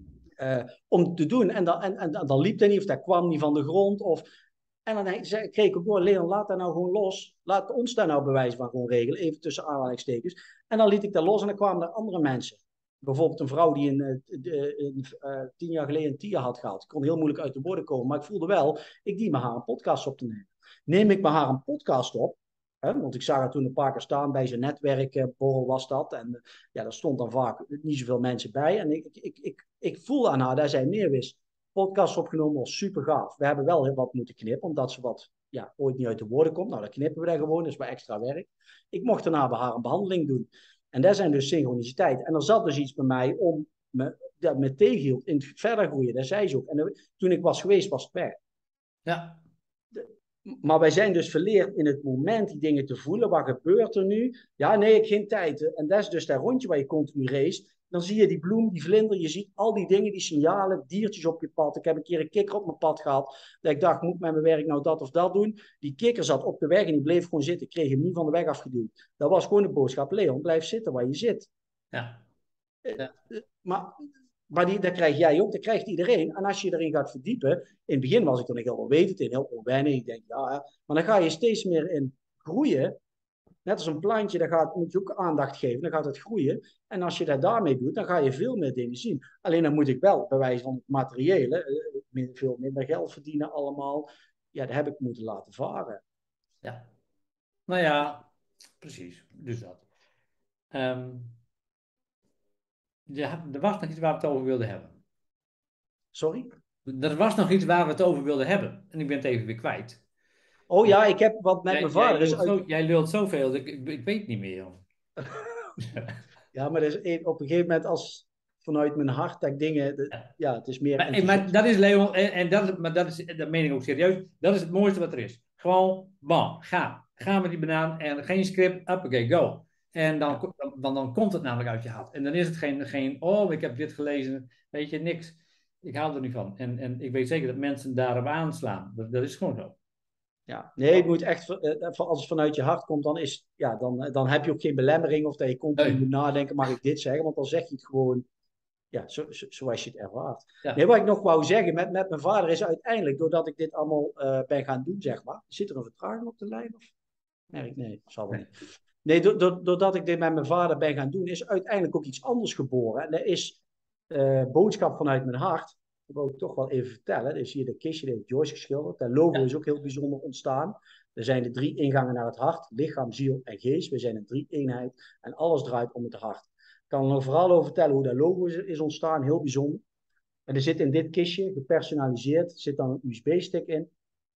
Speaker 2: uh, om te doen. En dan, en, en, en dan liep dat niet, of dat kwam niet van de grond. Of, en dan kreeg ik ook door, Leon, laat dat nou gewoon los. Laat ons daar nou bewijs van gewoon regelen, even tussen aanhalingstekens. En dan liet ik dat los en dan kwamen er andere mensen. Bijvoorbeeld een vrouw die een, een, een, een, tien jaar geleden een T I A had gehad. Ik kon heel moeilijk uit de woorden komen, maar ik voelde wel, ik dien met haar een podcast op te nemen. Neem ik met haar een podcast op, hè, want ik zag haar toen een paar keer staan bij zijn netwerkborrel was dat. En ja, daar stond dan vaak niet zoveel mensen bij. En ik, ik, ik, ik voelde aan haar dat zij meer wist. Podcast opgenomen was super gaaf. We hebben wel heel wat moeten knippen, omdat ze wat ja, ooit niet uit de woorden komt. Nou, dan knippen we dat gewoon, dat is wel extra werk. Ik mocht daarna bij haar een behandeling doen. En dat zijn dus synchroniciteit. En er zat dus iets bij mij om me, dat me tegenhield in het verder groeien. Dat zei ze ook. En toen ik was geweest, was het weg.
Speaker 1: Ja.
Speaker 2: De, maar wij zijn dus verleerd in het moment die dingen te voelen. Wat gebeurt er nu? Ja, nee, ik heb geen tijd. En dat is dus dat rondje waar je continu race. Dan zie je die bloem, die vlinder. Je ziet al die dingen, die signalen, diertjes op je pad. Ik heb een keer een kikker op mijn pad gehad. Dat ik dacht, moet ik met mijn werk nou dat of dat doen? Die kikker zat op de weg en die bleef gewoon zitten. Ik kreeg hem niet van de weg afgeduwd. Dat was gewoon de boodschap. Leon, blijf zitten waar je zit.
Speaker 1: Ja. Ja.
Speaker 2: Uh, maar maar die, dat krijg jij ook, dat krijgt iedereen. En als je erin gaat verdiepen, in het begin was ik er nog heel onwetend in, heel onwennig. Ik denk, ja, maar dan ga je steeds meer in groeien. Net als een plantje, daar gaat, moet je ook aandacht geven, dan gaat het groeien. En als je dat daarmee doet, dan ga je veel meer dingen zien. Alleen dan moet ik wel, bij wijze van het materiële, veel minder geld verdienen allemaal. Ja, dat heb ik moeten laten varen.
Speaker 1: Ja. Nou ja, precies. Dus dat. Um, Ja, er was nog iets waar we het over wilden hebben.
Speaker 2: Sorry?
Speaker 1: Er was nog iets waar we het over wilden hebben. En ik ben het even weer kwijt.
Speaker 2: Oh ja, ik heb wat met
Speaker 1: Jij,
Speaker 2: mijn
Speaker 1: jij,
Speaker 2: vader is
Speaker 1: lult,
Speaker 2: uit...
Speaker 1: zo, jij lult zoveel, dat ik, ik, ik weet het niet meer, joh.
Speaker 2: Ja, maar dat is één- op een gegeven moment als vanuit mijn hart dat ik dingen... de-
Speaker 1: Ja.
Speaker 2: ja, het is meer
Speaker 1: Maar, eh, maar
Speaker 2: enthousiast.
Speaker 1: dat is Leon, en, en dat, is, maar dat, is, dat meen ik ook serieus, dat is het mooiste wat er is. Gewoon, bam, ga. Ga met die banaan en geen script, oké, go. En dan,
Speaker 2: Ja.
Speaker 1: dan, dan, dan komt het namelijk uit je hart. En dan is het geen, geen, oh, ik heb dit gelezen, weet je, niks. Ik hou er niet van. En, en ik weet zeker dat mensen daarop aanslaan. Dat, dat is gewoon zo.
Speaker 2: Ja, nee, het moet echt, eh, als het vanuit je hart komt, dan, is, ja, dan, dan heb je ook geen belemmering of dat je continu moet
Speaker 1: Nee.
Speaker 2: nadenken, mag ik dit zeggen? Want dan zeg je het gewoon, ja, zo, zo, zoals je het ervaart. Nee,
Speaker 1: Ja.
Speaker 2: wat ik nog wou zeggen met, met mijn vader is uiteindelijk, doordat ik dit allemaal eh, ben gaan doen, zeg maar. Zit er een vertraging op de lijn? Of? Nee, nee, zal wel
Speaker 1: Nee.
Speaker 2: niet. Nee, do- do- doordat ik dit met mijn vader ben gaan doen, is uiteindelijk ook iets anders geboren. En dat is eh, boodschap vanuit mijn hart. Dat wil ik toch wel even vertellen. Dus hier de kistje, die heeft Joyce geschilderd. Dat logo
Speaker 1: Ja.
Speaker 2: is ook heel bijzonder ontstaan. Er zijn de drie ingangen naar het hart: lichaam, ziel en geest. We zijn een drie-eenheid en alles draait om het hart. Ik kan er nog vooral over vertellen hoe dat logo is, is ontstaan. Heel bijzonder. En er zit in dit kistje, gepersonaliseerd, zit dan een U S B-stick in.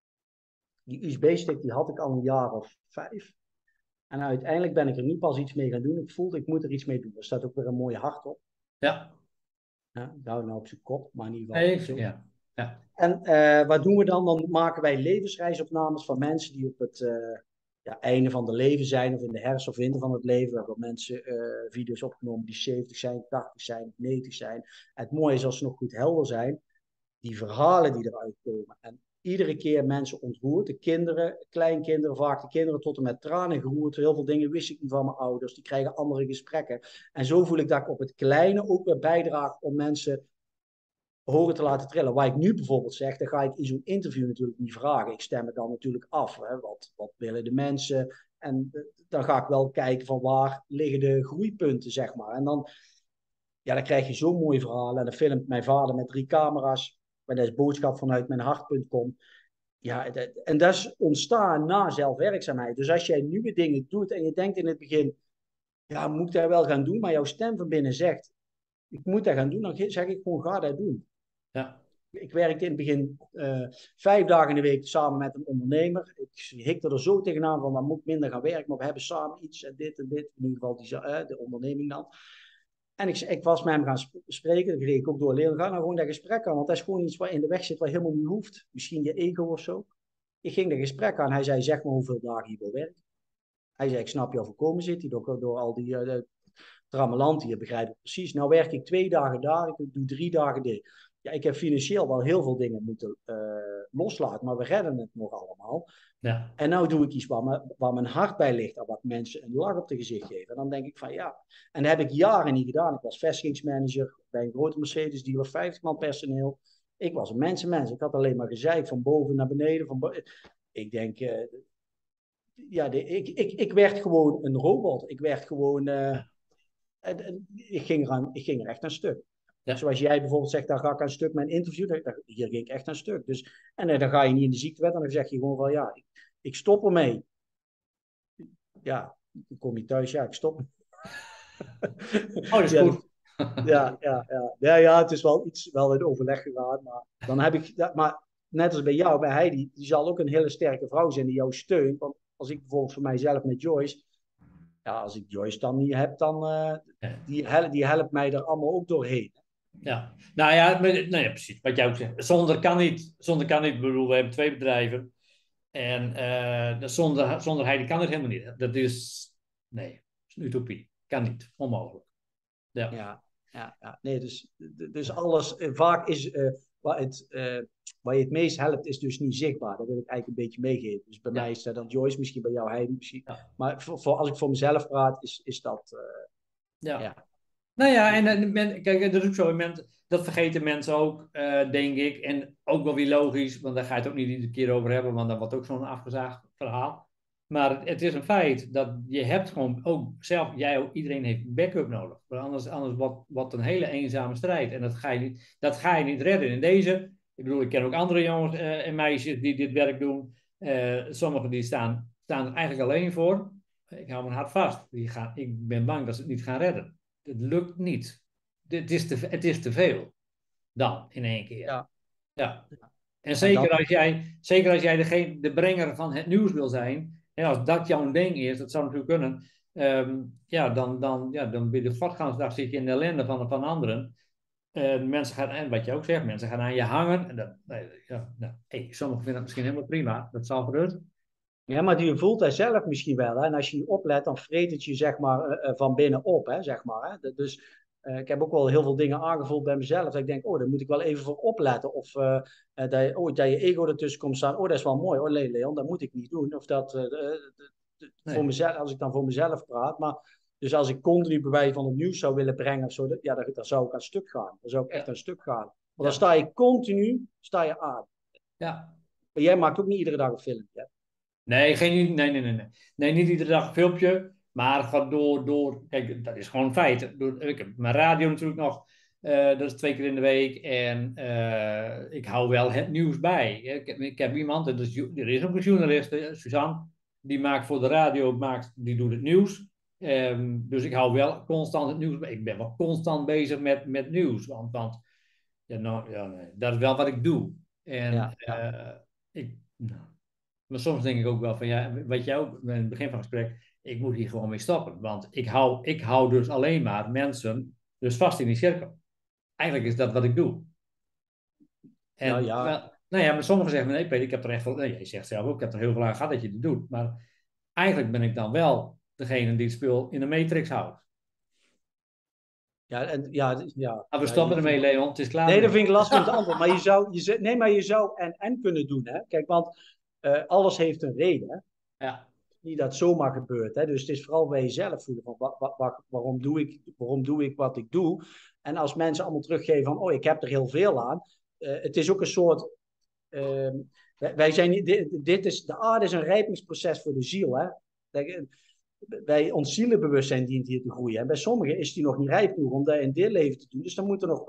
Speaker 2: Die U S B-stick die had ik al een jaar of vijf. En uiteindelijk ben ik er nu pas iets mee gaan doen. Ik voelde, ik moet er iets mee doen. Er staat ook weer een mooie hart op.
Speaker 1: Ja.
Speaker 2: Ja, ik hou nou op zijn kop, maar in ieder geval
Speaker 1: Nee,
Speaker 2: zo.
Speaker 1: ja. Ja.
Speaker 2: En uh, wat doen we dan? Dan maken wij levensreisopnames van mensen die op het uh, ja, einde van de leven zijn, of in de herfst of winter van het leven. We hebben mensen uh, video's opgenomen die zeventig zijn, tachtig zijn, negentig zijn. En het mooie is als ze nog goed helder zijn, die verhalen die eruit komen. En iedere keer mensen ontroerd, de kinderen, kleinkinderen, vaak de kinderen tot en met tranen geroerd. Heel veel dingen wist ik niet van mijn ouders, die krijgen andere gesprekken. En zo voel ik dat ik op het kleine ook weer bijdraag om mensen horen te laten trillen. Waar ik nu bijvoorbeeld zeg, dan ga ik in zo'n interview natuurlijk niet vragen. Ik stem het dan natuurlijk af. Hè. Wat, wat willen de mensen? En dan ga ik wel kijken van waar liggen de groeipunten, zeg maar. En dan, ja, dan krijg je zo'n mooi verhaal. En dan filmt mijn vader met drie camera's. Maar dat is boodschap vanuit mijn hart punt com. Ja, en dat is ontstaan na zelfwerkzaamheid. Dus als jij nieuwe dingen doet en je denkt in het begin, ja, moet ik dat wel gaan doen? Maar jouw stem van binnen zegt, ik moet dat gaan doen. Dan zeg ik gewoon, ga dat doen.
Speaker 1: Ja.
Speaker 2: Ik werkte in het begin uh, vijf dagen in de week samen met een ondernemer. Ik hikte er zo tegenaan van, dan moet ik minder gaan werken. Maar we hebben samen iets en dit en dit. In ieder geval die, uh, de onderneming dan. En ik, ik was met hem gaan spreken. Dan kreeg ik ook door leren. Ga nou gewoon dat gesprek aan. Want dat is gewoon iets wat in de weg zit, wat helemaal niet hoeft. Misschien je ego of zo. Ik ging dat gesprek aan. Hij zei, zeg maar hoeveel dagen je wil werken. Hij zei, ik snap jou voorkomen zit. Die door, door al die uh, trammeland hier, begrijp ik precies. Nou werk ik twee dagen daar. Ik doe drie dagen dit. Ja, ik heb financieel wel heel veel dingen moeten uh, loslaten, maar we redden het nog allemaal.
Speaker 1: Ja.
Speaker 2: En nou doe ik iets waar, me, waar mijn hart bij ligt en wat mensen een lach op de gezicht geven. En dan denk ik van ja, en dat heb ik jaren niet gedaan. Ik was vestigingsmanager bij een grote Mercedes dealer, vijftig man personeel. Ik was een mensenmens. Ik had alleen maar gezeik van boven naar beneden. Van bo ik denk, uh, ja, de, ik, ik, ik werd gewoon een robot. Ik werd gewoon, uh, en, en, ik, ging eraan, ik ging er echt aan stuk. Ja. Zoals jij bijvoorbeeld zegt, daar ga ik aan stuk mijn interview. Daar, daar, hier ging ik echt aan stuk. Dus, en uh, dan ga je niet in de ziektewet en dan zeg je gewoon van ja, ik, ik stop ermee. Ja, dan kom je thuis, ja, ik stop.
Speaker 1: Oh, dat is
Speaker 2: ja,
Speaker 1: goed.
Speaker 2: ja, ja, ja. Ja, ja, het is wel iets wel in overleg gegaan. Maar dan heb ik, ja, maar net als bij jou, bij Heidi, die zal ook een hele sterke vrouw zijn die jou steunt. Want als ik bijvoorbeeld voor mijzelf met Joyce, ja, als ik Joyce dan niet heb, dan uh, ja. die, helpt, die helpt mij er allemaal ook doorheen.
Speaker 1: Ja, nou ja, maar, nou ja, precies. Wat jij ook zegt. Zonder kan niet. Zonder kan niet. Ik bedoel, we hebben twee bedrijven. En uh, zonder, zonder Heidi kan het helemaal niet. Dat is, nee, dat is een utopie. Kan niet. Onmogelijk. Ja,
Speaker 2: ja, ja, ja. Nee, dus, dus alles, vaak is, uh, waar, het, uh, waar je het meest helpt, is dus niet zichtbaar. Dat wil ik eigenlijk een beetje meegeven. Dus bij ja. mij is dat dan Joyce, misschien bij jou Heidi. Misschien. Ja. Maar voor, voor, als ik voor mezelf praat, is, is dat... Uh,
Speaker 1: ja. ja. Nou ja, en men, kijk, dat is ook zo. Men, dat vergeten mensen ook, uh, denk ik. En ook wel weer logisch, want daar ga je het ook niet iedere keer over hebben, want dat wordt ook zo'n afgezaagd verhaal. Maar het, het is een feit dat je hebt gewoon ook zelf, jij ook, iedereen heeft backup nodig. Want anders, anders wordt, wordt een hele eenzame strijd. En dat ga, je niet, dat ga je niet redden. In deze, ik bedoel, ik ken ook andere jongens uh, en meisjes die dit werk doen. Uh, sommigen die staan, staan er eigenlijk alleen voor. Ik hou mijn hart vast. Die gaan, ik ben bang dat ze het niet gaan redden. Het lukt niet. het is te, het is te veel. Dan, in één keer.
Speaker 2: Ja.
Speaker 1: Ja. En
Speaker 2: En
Speaker 1: zeker
Speaker 2: dan,
Speaker 1: als jij, zeker als jij degene, de brenger van het nieuws wil zijn, en als dat jouw ding is, dat zou natuurlijk kunnen, ehm, ja, dan, dan, ja, dan bij de voortgangsdag zit je in de ellende van, van anderen. En mensen gaan, en wat je ook zegt, mensen gaan aan je hangen. En dat, nee, ja, nou, hey, sommigen vinden het misschien helemaal prima, dat zal gebeuren.
Speaker 2: ja, maar die voelt hij zelf misschien wel. Hè? En als je niet oplet, dan vreet het je zeg maar, uh, uh, van binnen op. Hè? Zeg maar, hè? Dus uh, ik heb ook wel heel veel dingen aangevoeld bij mezelf. Dat ik denk, oh, daar moet ik wel even voor opletten. Of uh, uh, dat, je, oh, dat je ego ertussen komt staan. Oh, dat is wel mooi. Oh, nee, Leon, dat moet ik niet doen. Of dat, uh, uh, voor
Speaker 1: Nee.
Speaker 2: mezelf, als ik dan voor mezelf praat. Maar dus als ik continu bewijs van het nieuws zou willen brengen of zo, dat, ja, dan, dan zou ik aan stuk gaan. Dan zou ik echt
Speaker 1: Ja.
Speaker 2: aan stuk gaan. Want dan
Speaker 1: Ja.
Speaker 2: sta je continu sta je aan.
Speaker 1: Ja.
Speaker 2: Maar jij maakt ook niet iedere dag een filmpje. Hè?
Speaker 1: Nee, geen, nee, nee, nee, nee. Nee, niet iedere dag een filmpje, maar gewoon door, door, kijk, dat is gewoon een feit. Door, ik heb mijn radio natuurlijk nog, uh, dat is twee keer in de week. En uh, ik hou wel het nieuws bij. Ik heb, ik heb iemand, dat is, er is ook een journalist, Suzanne, die maakt voor de radio, maakt, die doet het nieuws. Um, dus ik hou wel constant het nieuws bij. Ik ben wel constant bezig met, met nieuws, want, want ja, nou, ja, nee, dat is wel wat ik doe. En
Speaker 2: Ja, ja.
Speaker 1: uh, ik... Nou, maar soms denk ik ook wel van, ja, wat jij ook in het begin van het gesprek, ik moet hier gewoon mee stoppen. Want ik hou, ik hou dus alleen maar mensen dus vast in die cirkel. Eigenlijk is dat wat ik doe. En,
Speaker 2: Nou ja,
Speaker 1: wel, nou ja, maar sommigen zeggen, nee Peter, ik heb er echt veel, nee, je zegt zelf ook, ik heb er heel veel aan gehad dat je het doet. Maar eigenlijk ben ik dan wel degene die het spul in de matrix houdt.
Speaker 2: ja, en, ja, ja,
Speaker 1: Maar we
Speaker 2: ja,
Speaker 1: stoppen
Speaker 2: je
Speaker 1: ermee,
Speaker 2: vindt...
Speaker 1: Leon, het is klaar.
Speaker 2: Nee, dat
Speaker 1: Mee.
Speaker 2: vind ik lastig om te antwoorden. Maar je zou, je, zou- nee, maar je zou en en kunnen doen. Hè? Kijk, want uh, alles heeft een reden. Hè?
Speaker 1: Ja.
Speaker 2: Niet dat het zomaar gebeurt. Hè? Dus het is vooral bij jezelf voelen. Van, wa, wa, wa, waarom, doe ik, waarom doe ik wat ik doe? En als mensen allemaal teruggeven van, oh, ik heb er heel veel aan. Uh, het is ook een soort... Uh, wij zijn, dit, dit is, de aarde is een rijpingsproces voor de ziel. Hè? Bij ons zielenbewustzijn dient hier te groeien. En bij sommigen is die nog niet rijp genoeg om dat in dit leven te doen. Dus dan moet er nog...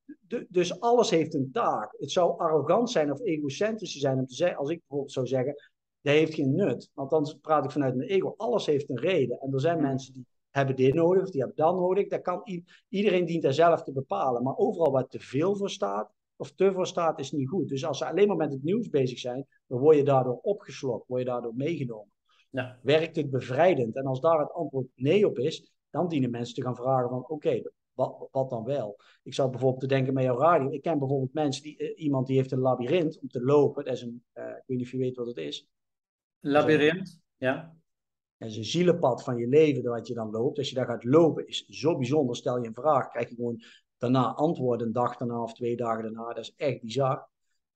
Speaker 2: Dus alles heeft een taak. Het zou arrogant zijn of egocentrisch zijn om te zeggen, als ik bijvoorbeeld zou zeggen, dat heeft geen nut. Want dan praat ik vanuit mijn ego. Alles heeft een reden. En er zijn mensen die hebben dit nodig of die hebben dat nodig. Dat kan i- iedereen dient daar zelf te bepalen. Maar overal waar te veel voor staat of te voor staat is niet goed. Dus als ze alleen maar met het nieuws bezig zijn, dan word je daardoor opgeslokt, word je daardoor meegenomen.
Speaker 1: Ja.
Speaker 2: Werkt het bevrijdend? En als daar het antwoord nee op is, dan dienen mensen te gaan vragen van oké, okay, wat, wat dan wel? Ik zou bijvoorbeeld te denken met jouw radio. Ik ken bijvoorbeeld mensen, die, uh, iemand die heeft een labyrint om te lopen. Dat is een, uh, ik weet niet of je weet wat het is.
Speaker 1: Labyrint, ja.
Speaker 2: Dat is een zielenpad van je leven dat je dan loopt. Als je daar gaat lopen, is zo bijzonder. Stel je een vraag, krijg je gewoon daarna antwoorden, een dag daarna of twee dagen daarna. Dat is echt bizar.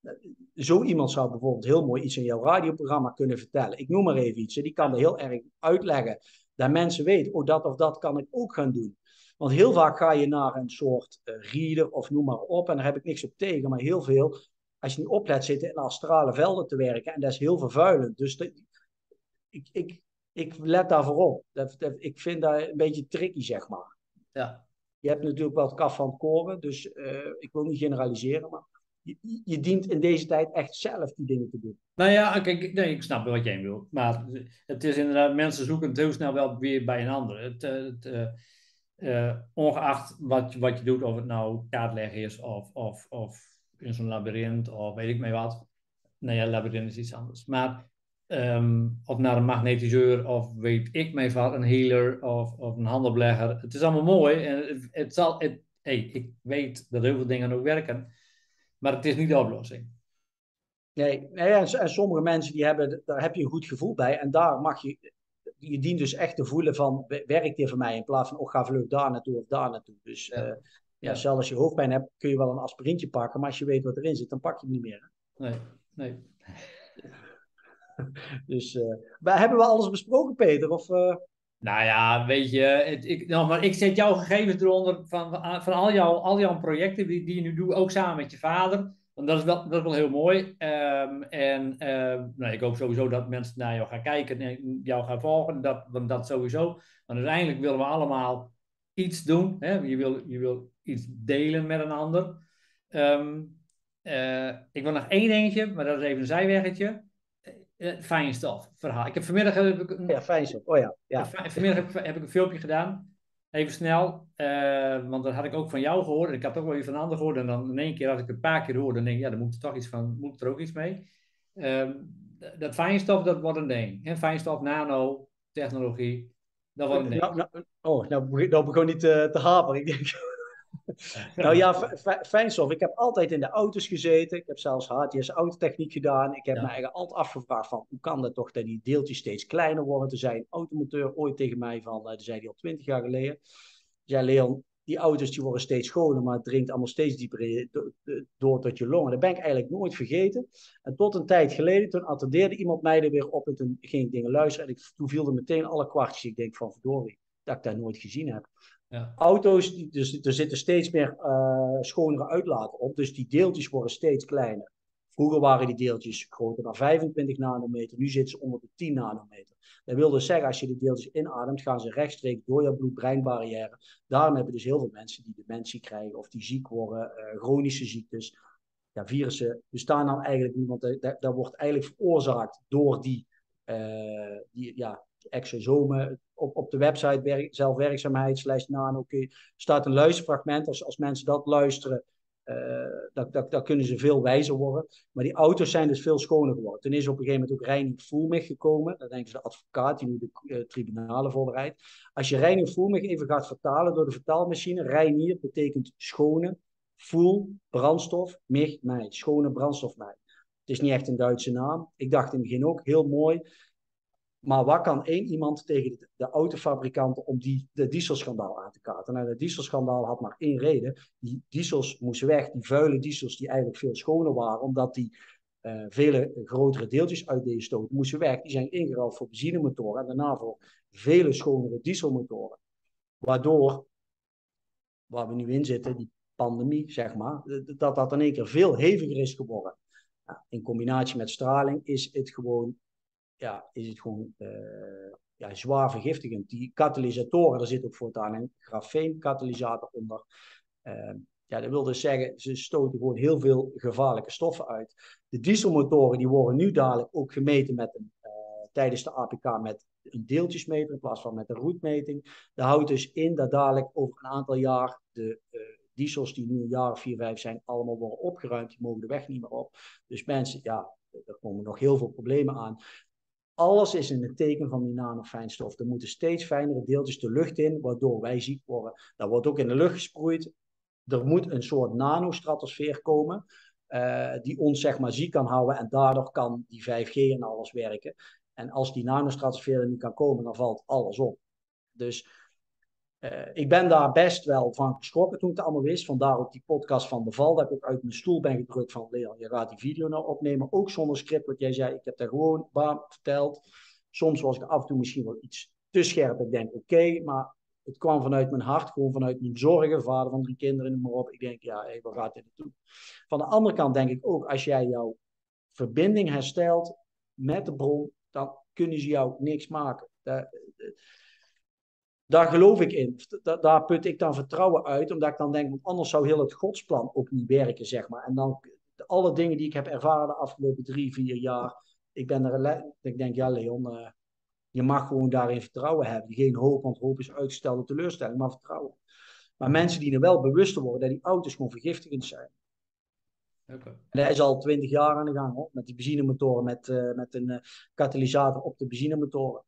Speaker 2: Zo iemand zou bijvoorbeeld heel mooi iets in jouw radioprogramma kunnen vertellen. Ik noem maar even iets. Die kan er heel erg uitleggen. Dat mensen weten, oh dat of dat kan ik ook gaan doen. Want heel vaak ga je naar een soort uh, reader of noem maar op. En daar heb ik niks op tegen. Maar heel veel, als je niet oplet, zitten in astrale velden te werken. En dat is heel vervuilend. Dus de, ik, ik, ik let daarvoor op. Dat, dat, ik vind dat een beetje tricky, zeg maar.
Speaker 1: Ja.
Speaker 2: Je hebt natuurlijk wel het kaf van het koren. Dus uh, ik wil niet generaliseren, maar... Je, je dient in deze tijd echt zelf die dingen te doen.
Speaker 1: Nou ja, kijk, nee, ik snap wat jij wil. Maar het is inderdaad, mensen zoeken het heel snel wel weer bij een ander. Het, het, uh, uh, ongeacht wat, wat je doet, of het nou kaartleggen is of, of, of in zo'n labyrint of weet ik maar wat. Nou ja, labyrint is iets anders. Maar um, of naar een magnetiseur of weet ik maar wat, een healer of, of een handelbelegger. Het is allemaal mooi en het, het zal, het, hey, ik weet dat heel veel dingen ook werken. Maar het is niet de oplossing.
Speaker 2: Nee, nee en, en sommige mensen die hebben, daar heb je een goed gevoel bij. En daar mag je, je dient dus echt te voelen van, werkt dit voor mij? In plaats van, oh, ga vlug daar naartoe of daar naartoe. Dus ja. Uh, ja, ja. Zelfs als je hoofdpijn hebt, kun je wel een aspirintje pakken. Maar als je weet wat erin zit, dan pak je het niet meer.
Speaker 1: Hè? Nee, nee.
Speaker 2: Dus, uh, hebben we alles besproken, Peter? Of... Uh...
Speaker 1: Nou ja, weet je, het, ik, nou, maar ik zet jouw gegevens eronder van, van al, jouw, al jouw projecten die, die je nu doet, ook samen met je vader. Want dat is wel, dat is wel heel mooi. Um, en uh, nou, ik hoop sowieso dat mensen naar jou gaan kijken en jou gaan volgen. Dat, dat sowieso. Want uiteindelijk willen we allemaal iets doen. Hè? Je, wil, je wil iets delen met een ander. Um, uh, ik wil nog één dingetje, maar dat is even een zijweggetje. Uh, fijnstof verhaal. Ik heb vanmiddag heb ik een,
Speaker 2: ja, fijnstof. Oh ja. ja.
Speaker 1: Vanmiddag heb, heb ik een filmpje gedaan. even snel, uh, want dat had ik ook van jou gehoord. En ik had ook wel even van anderen gehoord. En dan in één keer, als ik het een paar keer hoor, dan denk ik, ja, dan moet er toch iets van, moet er ook iets mee. Uh, dat fijnstof, dat wordt een ding. Hè? Fijnstof, nano, technologie, dat wordt een ding.
Speaker 2: Nou, nou, oh, nou, begin- nou begon niet te, te haperen. Ik denk, nou ja, f- f- fijnstof. Ik heb altijd in de auto's gezeten. Ik heb zelfs H T S autotechniek gedaan. Ik heb me
Speaker 1: Ja.
Speaker 2: eigenlijk altijd afgevraagd van hoe kan dat toch dat die deeltjes steeds kleiner worden. Toen zei een automonteur ooit tegen mij van, uh, dat zei hij al twintig jaar geleden. Zei Leon, die auto's die worden steeds schoner, maar het dringt allemaal steeds dieper in, do, do, door tot je longen. Dat ben ik eigenlijk nooit vergeten. En tot een tijd geleden, toen attendeerde iemand mij er weer op en toen ging ik dingen luisteren. En ik, toen viel er meteen alle kwartjes. Ik denk van verdorie, dat ik dat nooit gezien heb.
Speaker 1: Ja.
Speaker 2: Auto's, die, dus, er zitten steeds meer uh, schonere uitlaten op, dus die deeltjes worden steeds kleiner. Vroeger waren die deeltjes groter dan vijfentwintig nanometer, nu zitten ze onder de tien nanometer. Dat wil dus zeggen, als je die deeltjes inademt, gaan ze rechtstreeks door je bloed-breinbarrière. Daarom hebben dus heel veel mensen die dementie krijgen of die ziek worden, uh, chronische ziektes. Ja, virussen bestaan dan eigenlijk niet, want dat, dat wordt eigenlijk veroorzaakt door die, uh, die ja, exosomen. Op, op de website werk, zelfwerkzaamheid slash nano okay, staat een luisterfragment. Als, als mensen dat luisteren, uh, dat, dat, dat kunnen ze veel wijzer worden. Maar die auto's zijn dus veel schoner geworden. Toen is op een gegeven moment ook Reining Voermig gekomen. Dat denken ze de advocaat die nu de uh, tribunalen voorbereidt. Als je Reining Voermig even gaat vertalen door de vertaalmachine, Reinier betekent schone, voel, brandstof, mig, mij. Schone brandstof, mij. Het is niet echt een Duitse naam. Ik dacht in het begin ook, heel mooi. Maar wat kan één iemand tegen de, de autofabrikanten om die, de dieselschandaal aan te kaarten? Nou, de dieselschandaal had maar één reden. Die diesels moesten weg, die vuile diesels die eigenlijk veel schoner waren, omdat die uh, vele grotere deeltjes uitdeden stoten, moesten weg. Die zijn ingeruild voor benzinemotoren en daarna voor vele schonere dieselmotoren. Waardoor, waar we nu in zitten, die pandemie, zeg maar, dat dat in één keer veel heviger is geworden. Nou, in combinatie met straling is het gewoon ja, is het gewoon uh, ja, zwaar vergiftigend. Die katalysatoren, daar zit ook voortaan een grafeenkatalysator onder. Uh, ja, dat wil dus zeggen, ze stoten gewoon heel veel gevaarlijke stoffen uit. De dieselmotoren die worden nu dadelijk ook gemeten met een, uh, tijdens de A P K met een deeltjesmeter in plaats van met een roetmeting. Dat houdt dus in dat dadelijk over een aantal jaar de uh, diesels die nu een jaar of vier, vijf zijn, allemaal worden opgeruimd. Die mogen de weg niet meer op. Dus mensen, ja, er komen nog heel veel problemen aan. Alles is in het teken van die nanofijnstof. Er moeten steeds fijnere deeltjes de lucht in, waardoor wij ziek worden. Dat wordt ook in de lucht gesproeid. Er moet een soort nanostratosfeer komen, uh, die ons zeg maar ziek kan houden. En daardoor kan die vijf G en alles werken. En als die nanostratosfeer er niet kan komen, dan valt alles op. Dus uh, ik ben daar best wel van geschrokken toen ik het allemaal wist. Vandaar ook die podcast van de Val, dat ik ook uit mijn stoel ben gedrukt van Leon, je gaat die video nou opnemen. Ook zonder script, wat jij zei. Ik heb daar gewoon bam verteld. Soms was ik af en toe misschien wel iets te scherp. Ik denk, oké, okay, maar het kwam vanuit mijn hart, gewoon vanuit mijn zorgen. Vader van drie kinderen, noem maar op. Ik denk, ja, hey, waar gaat dit naartoe? Van de andere kant denk ik ook, als jij jouw verbinding herstelt met de bron, dan kunnen ze jou niks maken. Dat, Daar geloof ik in. Da daar put ik dan vertrouwen uit, omdat ik dan denk, want anders zou heel het godsplan ook niet werken, zeg maar. En dan alle dingen die ik heb ervaren de afgelopen drie, vier jaar, ik ben er, ik denk, ja Leon, uh, je mag gewoon daarin vertrouwen hebben. Geen hoop, want hoop is uitgestelde teleurstelling, maar vertrouwen. Maar mensen die er wel bewust worden dat die auto's gewoon vergiftigend zijn. Okay. En dat is al twintig jaar aan de gang, hoor, met die benzinemotoren, met, uh, met een uh, katalysator op de benzinemotoren.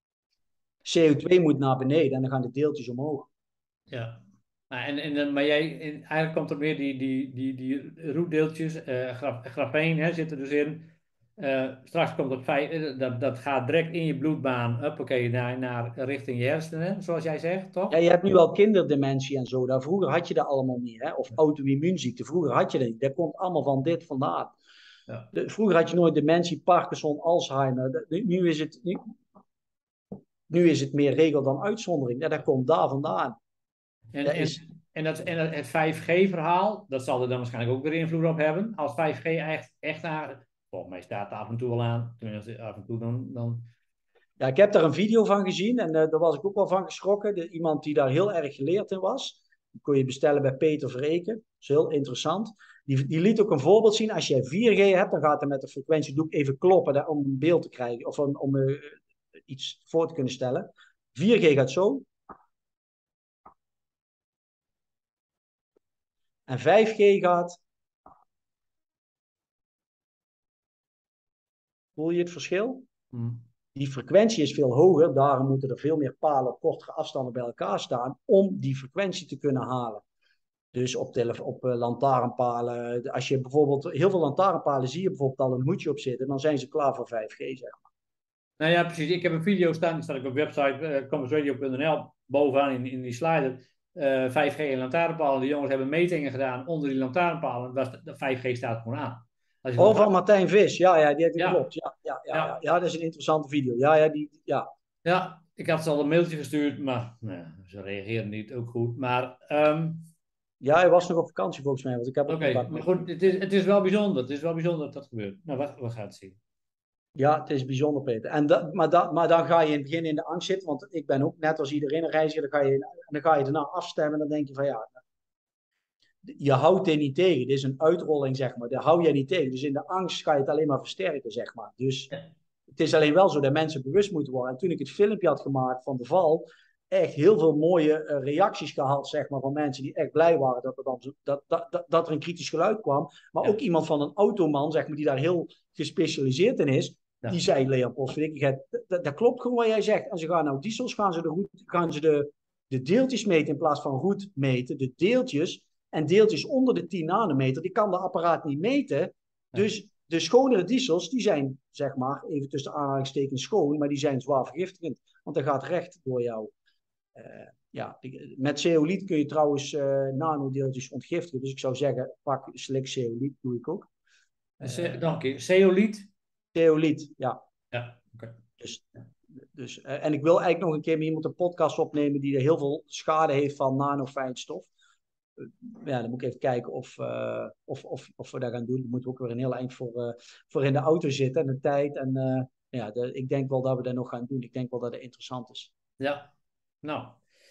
Speaker 2: C O twee moet naar beneden en dan gaan de deeltjes omhoog.
Speaker 1: Ja, en, en, maar jij, in, eigenlijk komt er meer die, die, die, die roetdeeltjes, uh, graf, grafeen hè, zit er dus in. Uh, straks komt het feit, dat, dat gaat direct in je bloedbaan, uppakee, naar, naar richting je hersenen, zoals jij zegt, toch?
Speaker 2: Ja, je hebt nu al kinderdementie en zo. Daar, vroeger had je dat allemaal niet, hè? Of auto-immuunziekte. Vroeger had je dat niet. Dat komt allemaal van dit vandaan. Ja. De, vroeger had je nooit dementie, Parkinson, Alzheimer. De, nu is het... Nu, Nu is het meer regel dan uitzondering. Ja, dat komt daar vandaan.
Speaker 1: En, dat is... en, en, dat, en het vijf G verhaal, dat zal er dan waarschijnlijk ook weer invloed op hebben. Als vijf G echt, echt aan... Volgens mij staat het af en toe wel aan. Tenminste, af en toe dan... dan...
Speaker 2: Ja, ik heb daar een video van gezien en uh, daar was ik ook wel van geschrokken. De, iemand die daar heel erg geleerd in was. Die kon je bestellen bij Peter Verreken. Dat is heel interessant. Die, die liet ook een voorbeeld zien. Als jij vier G hebt, dan gaat hij met de frequentie doe ik even kloppen hè, om een beeld te krijgen. Of om, om uh, iets voor te kunnen stellen. vier G gaat zo. En vijf G gaat... Voel je het verschil?
Speaker 1: Hmm.
Speaker 2: Die frequentie is veel hoger, daarom moeten er veel meer palen op kortere afstanden bij elkaar staan om die frequentie te kunnen halen. Dus op, tele- op uh, lantaarnpalen, als je bijvoorbeeld, heel veel lantaarnpalen zie je bijvoorbeeld al een hoedje op zitten, dan zijn ze klaar voor vijf G, zeg maar.
Speaker 1: Nou ja, precies. Ik heb een video staan, die staat ook op website uh, campus radio punt n l, bovenaan in, in die slider. Uh, vijf G en lantaarnpalen. De jongens hebben metingen gedaan onder die lantaarnpalen. Dat, de vijf G staat gewoon aan. Als je
Speaker 2: Oh,
Speaker 1: lantaarn...
Speaker 2: van Martijn Vis. Ja, ja, die, die
Speaker 1: ja.
Speaker 2: klopt. Ja, ja, ja,
Speaker 1: Ja.
Speaker 2: ja. ja, dat is een interessante video. Ja, ja, die, ja.
Speaker 1: Ja, ik had ze al een mailtje gestuurd, maar nou, ze reageerden niet ook goed. Maar... Um...
Speaker 2: Ja, hij was nog op vakantie volgens mij. Want ik heb
Speaker 1: Oké, okay, maar goed, het is, het is wel bijzonder. Het is wel bijzonder dat dat gebeurt. Nou, we, we gaan het zien.
Speaker 2: Ja, het is bijzonder, Peter. En dat, maar, dat, maar dan ga je in het begin in de angst zitten. Want ik ben ook net als iedereen een reiziger. Dan ga je, dan ga je daarna afstemmen. En dan denk je van ja, je houdt dit niet tegen. Dit is een uitrolling, zeg maar. Daar hou je niet tegen. Dus in de angst ga je het alleen maar versterken, zeg maar. Dus
Speaker 1: ja.
Speaker 2: Het is alleen wel zo dat mensen bewust moeten worden. En toen ik het filmpje had gemaakt van de val, echt heel veel mooie uh, reacties gehad, zeg maar, van mensen die echt blij waren dat er, dan, dat, dat, dat, dat er een kritisch geluid kwam. Maar ja. ook iemand van een automan, zeg maar, die daar heel gespecialiseerd in is, ja. die zei, Leon Postwijk, dat, dat klopt gewoon wat jij zegt. En ze gaan nou diesels, gaan ze de, route, gaan ze de, de deeltjes meten in plaats van roet meten. De deeltjes en deeltjes onder de tien nanometer, die kan de apparaat niet meten. Ja. Dus de schonere diesels, die zijn, zeg maar, even tussen aanhalingstekens schoon, maar die zijn zwaar vergiftigend. Want dat gaat recht door jou. Uh, ja, met zeoliet kun je trouwens uh, nanodeeltjes ontgiftigen. Dus ik zou zeggen, pak slik zeoliet, doe ik ook.
Speaker 1: Uh, Dank je. Zeoliet?
Speaker 2: Zeoliet, ja.
Speaker 1: Ja, oké. Okay.
Speaker 2: Dus, dus, uh, en ik wil eigenlijk nog een keer met iemand een podcast opnemen die er heel veel schade heeft van nanofijnstof. Uh, ja, dan moet ik even kijken of, uh, of, of, of we dat gaan doen. Dan moeten we ook weer een heel eind voor, uh, voor in de auto zitten en de tijd. En uh, ja, de, ik denk wel dat we dat nog gaan doen. Ik denk wel dat het interessant is.
Speaker 1: Ja. Nou,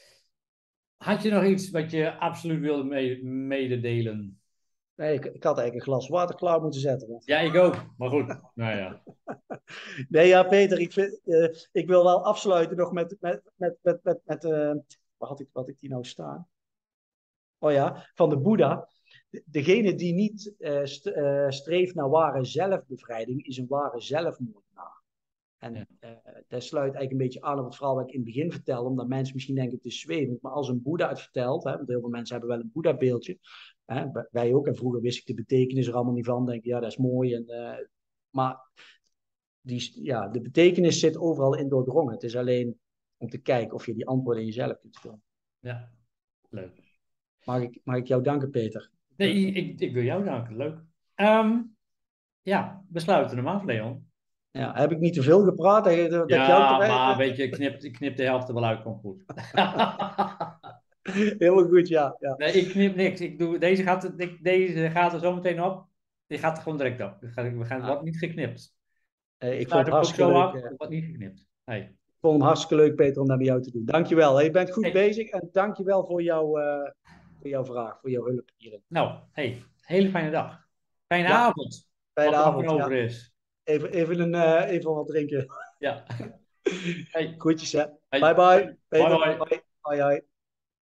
Speaker 1: had je nog iets wat je absoluut wilde mee, mededelen?
Speaker 2: Nee, ik, ik had eigenlijk een glas water klaar moeten zetten. Want...
Speaker 1: Ja, ik ook. Maar goed, nou ja.
Speaker 2: Nee, ja, Peter, ik, vind, uh, ik wil wel afsluiten nog met... met, met, met, met, met uh, waar had ik, wat ik die nou staan? Oh ja, van de Boeddha. Degene die niet uh, st uh, streeft naar ware zelfbevrijding, is een ware zelfmoordenaar. En ja. uh, dat sluit eigenlijk een beetje aan op het verhaal wat ik in het begin vertelde, omdat mensen misschien denken het is zwevend, maar als een Boeddha het vertelt, hè, want heel veel mensen hebben wel een Boeddha-beeldje, hè, wij ook, en vroeger wist ik de betekenis er allemaal niet van, denk ik, ja, dat is mooi, en, uh, maar die, ja, de betekenis zit overal in doordrongen. Het is alleen om te kijken of je die antwoorden in jezelf kunt vinden.
Speaker 1: Ja, leuk.
Speaker 2: Mag ik, mag ik jou danken, Peter?
Speaker 1: Nee, ik, ik wil jou danken, leuk. Um, ja, we sluiten hem af, Leon.
Speaker 2: Ja, heb ik niet te veel gepraat? Dat, dat
Speaker 1: ja,
Speaker 2: jou te
Speaker 1: maar weet je, knip, knip de helft er wel uit, komt goed.
Speaker 2: Heel goed, ja, ja.
Speaker 1: Nee, ik knip niks. Ik doe, deze, gaat, ik, deze gaat er zo meteen op. Die gaat er gewoon direct op. We gaan, we gaan
Speaker 2: ah.
Speaker 1: wat niet geknipt.
Speaker 2: Hey, ik vond het hartstikke leuk. Af,
Speaker 1: wat niet geknipt. Hey.
Speaker 2: Ik vond hem hartstikke leuk, Peter, om dat met jou te doen. Dankjewel. Hey, je bent goed hey. bezig en dankjewel voor, jou, uh, voor jouw vraag, voor jouw hulp hierin.
Speaker 1: Nou, hey, hele fijne dag. Fijne
Speaker 2: ja.
Speaker 1: avond.
Speaker 2: Fijne avond,
Speaker 1: over
Speaker 2: ja.
Speaker 1: is.
Speaker 2: Even, even, een, uh, even wat drinken.
Speaker 1: Ja.
Speaker 2: Hey. Groetjes, hè.
Speaker 1: Hey.
Speaker 2: Bye bye.
Speaker 1: Bye bye.
Speaker 2: Bye bye.